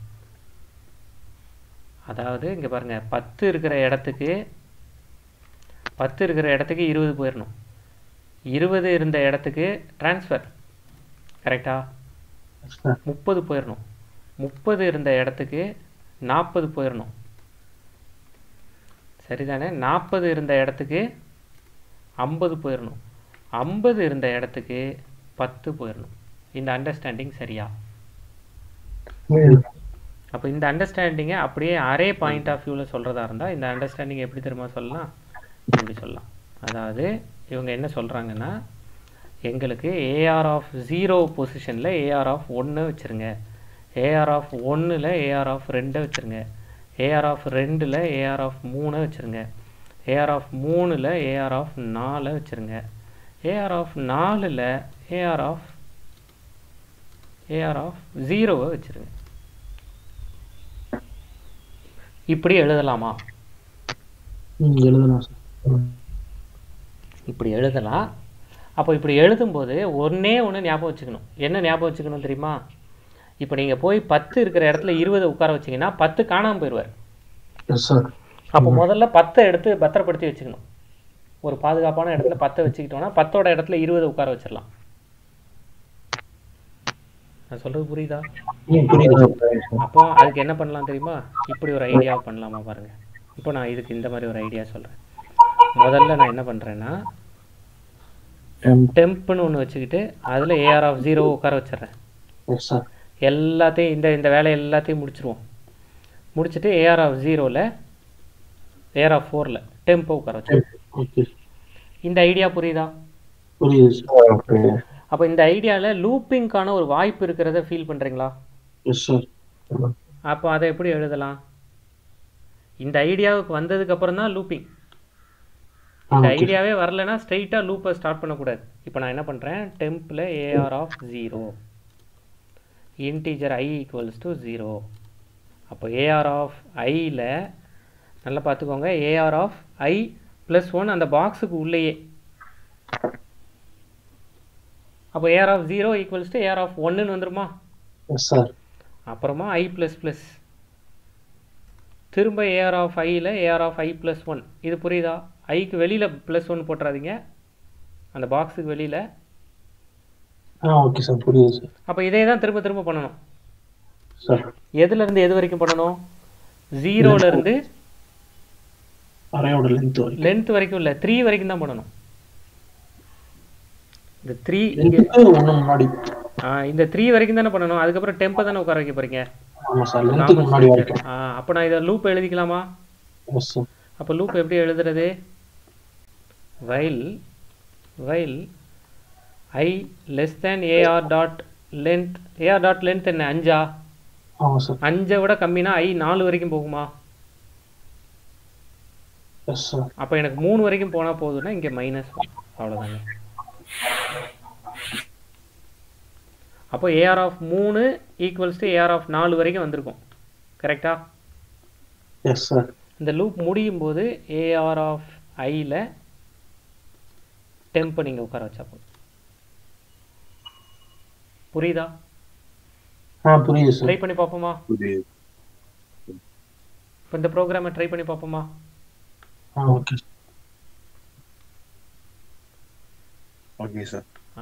அதாவது இங்கே பாருங்கள், பத்து இருக்கிற இடத்துக்கு பத்து இருக்கிற இடத்துக்கு இருபது போயிடணும், இருபது இருந்த இடத்துக்கு ட்ரான்ஸ்ஃபர், கரெக்டா? முப்பது போயிடணும், முப்பது இருந்த இடத்துக்கு நாற்பது போயிடணும், சரிதானே? நாற்பது இருந்த இடத்துக்கு ஐம்பது போயிடணும், ஐம்பது இருந்த இடத்துக்கு பத்து போயிடணும். இந்த அண்டர்ஸ்டாண்டிங் சரியா? அப்போ இந்த அண்டர்ஸ்டாண்டிங்கை அப்படியே அரே பாயிண்ட் ஆஃப் வியூவில் சொல்கிறதா இருந்தால் இந்த அண்டர்ஸ்டாண்டிங் எப்படி தெரியுமா சொல்லலாம், இப்படி சொல்லலாம். அதாவது இவங்க என்ன சொல்கிறாங்கன்னா, எங்களுக்கு ஏஆர் ஆஃப் ஜீரோ பொசிஷனில் ஏஆர் ஆஃப் ஒன்று வச்சுருங்க, ஏஆர் ஆஃப் ஒன்றில் ஏஆர் ஆஃப் ரெண்டை வச்சுருங்க, ஏஆர் ஆஃப் ரெண்டில் ஏஆர் ஆஃப் மூணை வச்சுருங்க, ஏஆர் ஆஃப் மூணில் ஏஆர் ஆஃப் நாலை வச்சுருங்க, ஏஆர் ஆஃப் நாலில் ஏஆர் ஆஃப் ஏஆர் ஆஃப் ஜீரோவை வச்சுருங்க. இப்படி எழுதலாமா? எழுதலாம் சார். இப்படி எழுதலாம். அப்போ இப்படி எழுதும்போது ஒன்றே ஒன்று ஞாபகம் வச்சுக்கணும். என்ன ஞாபகம் வச்சுக்கணும் தெரியுமா? இப்போ நீங்கள் போய் பத்து இருக்கிற இடத்துல இருபதை உட்கார வச்சிங்கன்னா பத்து காணாமல் போயிடுவார். அப்போ முதல்ல பத்தை எடுத்து பத்திரப்படுத்தி வச்சுக்கணும். ஒரு பாதுகாப்பான இடத்துல பத்தை வச்சுக்கிட்டோம்னா பத்தோட இடத்துல இருபதை உட்கார வச்சிடலாம். நான் சொல்கிறது புரியுதா? அப்போ அதுக்கு என்ன பண்ணலாம் தெரியுமா? இப்படி ஒரு ஐடியா பண்ணலாமா பாருங்கள். இப்போ நான் இதுக்கு இந்த மாதிரி ஒரு ஐடியா சொல்கிறேன். முதல்ல நான் என்ன பண்ணுறேன்னா, டெம்ப்னு ஒன்று வச்சுக்கிட்டு அதில் ஏஆர் ஆஃப் ஜீரோ உட்கார வச்சிட்றேன். எல்லாத்தையும் இந்த இந்த வேலையை எல்லாத்தையும் முடிச்சிருவோம். முடிச்சுட்டு ஏஆர் ஆஃப் ஜீரோவில் ஏஆர் ஆஃப் ஃபோரில் டெம்பை உட்கார வச்சிருவோம். இந்த ஐடியா புரியுதா? அப்போ இந்த ஐடியாவில் லூப்பிங்கான ஒரு வாய்ப்பு இருக்கிறத ஃபீல் பண்ணுறீங்களா? அப்போ அதை எப்படி எழுதலாம்? இந்த ஐடியாவுக்கு வந்ததுக்கப்புறம் தான் லூப்பிங். இந்த okay. ஐடியாவே வரலைன்னா ஸ்ட்ரைட்டாக லூப்பை ஸ்டார்ட் பண்ணக்கூடாது. இப்போ நான் என்ன பண்ணுறேன், டெம்பில் AR of zero integer i equals to zero. அப்போ ஏஆர் ஆஃப் ஐயில் நல்லா பார்த்துக்கோங்க, AR of i plus one அந்த பாக்ஸுக்கு உள்ளேயே. அப்போ AR of zero equals to AR of ஒன்றுன்னு வந்துருமா? Yes, sir. அப்புறமா ஐ ப்ளஸ் ப்ளஸ் திரும்ப ஏஆர் ஆஃப் ஐயில் AR of i plus one. இது புரியுதா? ஐக்கு வெளியில் ப்ளஸ் ஒன் போட்டுறாதீங்க, அந்த பாக்ஸுக்கு வெளியில். ஆ ஓகே சார், புரியுது சார். அப்போ இதே தான் திரும்ப திரும்ப பண்ணணும். சார் எதுலேருந்து எது வரைக்கும் பண்ணணும்? ஜீரோலேருந்து அரேயோட லென்த் வரைக்கும். லென்த் வரைக்கும் இல்லை, த்ரீ வரைக்கும் தான் பண்ணணும். இந்த த்ரீ லென்த்துக்கு ஒன்று முன்னாடி. ஆ இந்த த்ரீ வரைக்கும் தானே பண்ணணும். அதுக்கப்புறம் டெம்பை தானே உட்கார வைக்க போகிறீங்க. ஆமாம் சார், லென்த்துக்கு முன்னாடி வரைக்கும். ஆ அப்போ நான் இதை லூப் எழுதிக்கலாமா? Yes sir. அப்போ லூப் எப்படி எழுதுறது? வைல் வைல் ஐ less than AR dot length. AR dot length என்ன, அஞ்சா? ஆமாம் சார். அஞ்சை விட கம்மினா ஐ நாலு வரைக்கும் போகுமா? Yes sir. அப்போ எனக்கு மூணு வரைக்கும் போனால் போதுன்னா இங்கே மைனஸ் ஒன், அவ்வளோதாங்க. அப்போ ஏஆர் ஆஃப் மூணு ஈக்குவல்ஸ் டு ஏஆர் ஆஃப் நாலு வரைக்கும் வந்திருக்கும். கரெக்டா? Yes sir. இந்த லூப் முடியும் போது ஏஆர் ஆஃப் ஐயில் டெம்பை நீங்கள் உட்கார வச்சா போதும். புரியுதா? ஆ புரியுது சார். ட்ரை பண்ணி பார்ப்போமா? புரியுது. இப்போ இந்த ப்ரோக்ராமை ட்ரை பண்ணி பார்ப்போமா? Ah okay sir. Okay sir. ஆ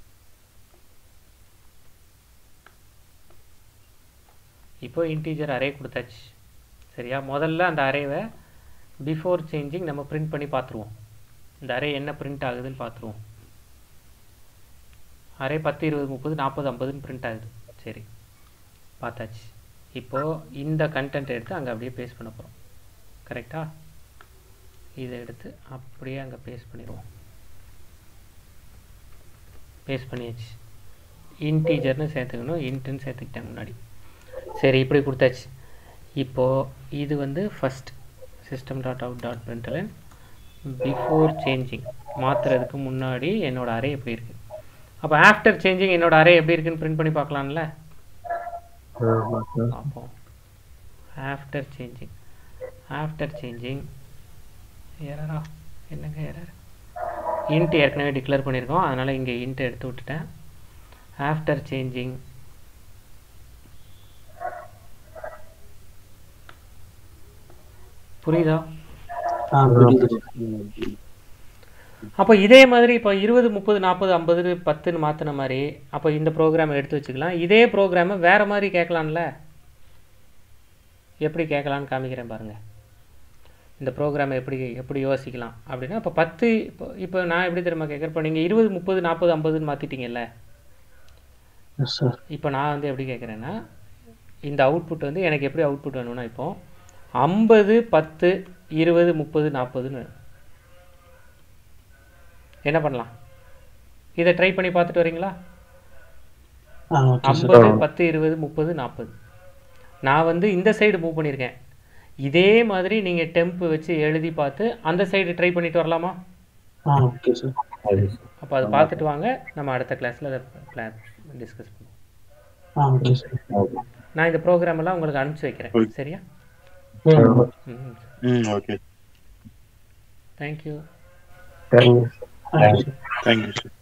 இப்போ இன்டீஜர் அரே கொடுத்தாச்சு. சரியா? முதல்ல அந்த அரேவை பிஃபோர் சேஞ்சிங் நம்ம பிரிண்ட் பண்ணி பார்த்துருவோம். இந்த அரே என்ன பிரிண்ட் ஆகுதுன்னு பார்த்துருவோம். அரே பத்து இருபது முப்பது நாற்பது ஐம்பதுன்னு பிரிண்ட் ஆகுது. சரி, பார்த்தாச்சு. இப்போது இந்த கண்டென்ட் எடுத்து அங்கே அப்படியே பேஸ்ட் பண்ண போகிறோம். கரெக்டா? இதை எடுத்து அப்படியே அங்கே பேஸ்ட் பண்ணிடுவோம். பேஸ்ட் பண்ணியாச்சு. இன்டீஜர்னு சேர்த்துக்கணும், இன்ட்டுன்னு சேர்த்துக்கிட்டேன் முன்னாடி. சரி, இப்படி கொடுத்தாச்சு. இப்போது இது வந்து first system dot out dot println before changing மாற்றுறதுக்கு முன்னாடி என்னோடய அரே எப்படி இருக்குது. அப்போ ஆஃப்டர் சேஞ்சிங் என்னோட அரே எப்படி இருக்குன்னு பிரிண்ட் பண்ணி பார்க்கலாம்ல. அப்போ ஆஃப்டர் சேஞ்சிங் ஆஃப்டர் சேஞ்சிங் எரரா என்னங்க எரர்? இன்ட் ஏற்கனவே டிக்ளேர் பண்ணியிருக்கோம், அதனால் இங்கே இன்ட் எடுத்து விட்டுட்டேன். ஆஃப்டர் சேஞ்சிங் புரியுதா? அப்போ இதே மாதிரி இப்போ இருபது முப்பது நாற்பது ஐம்பது பத்துன்னு மாற்றின மாதிரி அப்போ இந்த ப்ரோக்ராமை எடுத்து வச்சுக்கலாம். இதே ப்ரோக்ராமை வேறு மாதிரி கேட்கலாம்ல. எப்படி கேட்கலான்னு காமிக்கிறேன் பாருங்கள். இந்த ப்ரோக்ராமை எப்படி எப்படி யோசிக்கலாம் அப்படின்னா, இப்போ பத்து இப்போ இப்போ நான் எப்படி தெரியுமா கேட்குறேன். இப்போ நீங்கள் இருபது முப்பது நாற்பது ஐம்பதுன்னு மாற்றிட்டீங்கல்ல. இப்போ நான் வந்து எப்படி கேட்குறேன்னா, இந்த அவுட்புட் வந்து எனக்கு எப்படி அவுட்புட் வேணும்னா, இப்போது ஐம்பது பத்து இருபது முப்பது நாற்பதுன்னு என்ன பண்ணலாம்? இதை ட்ரை பண்ணி பார்த்துட்டு வரீங்களா? ஐம்பது பத்து இருபது முப்பது நாற்பது. நான் வந்து இந்த சைடு மூவ் பண்ணியிருக்கேன். இதே மாதிரி நீங்கள் டெம்ப் வச்சு எழுதி பார்த்து அந்த சைடு ட்ரை பண்ணிட்டு வரலாமா? Okay sir. அப்போ அதை பார்த்துட்டு வாங்க, நம்ம அடுத்த கிளாஸில் அதை பிளான் டிஸ்கஸ் பண்ணுவோம். Okay sir. நான் இந்த ப்ரோக்ராம் எல்லாம் உங்களுக்கு அனுப்பிச்சி வைக்கிறேன். சரியா? Hmm okay. Thank you. Thank you. Thank you. Thank you, sir.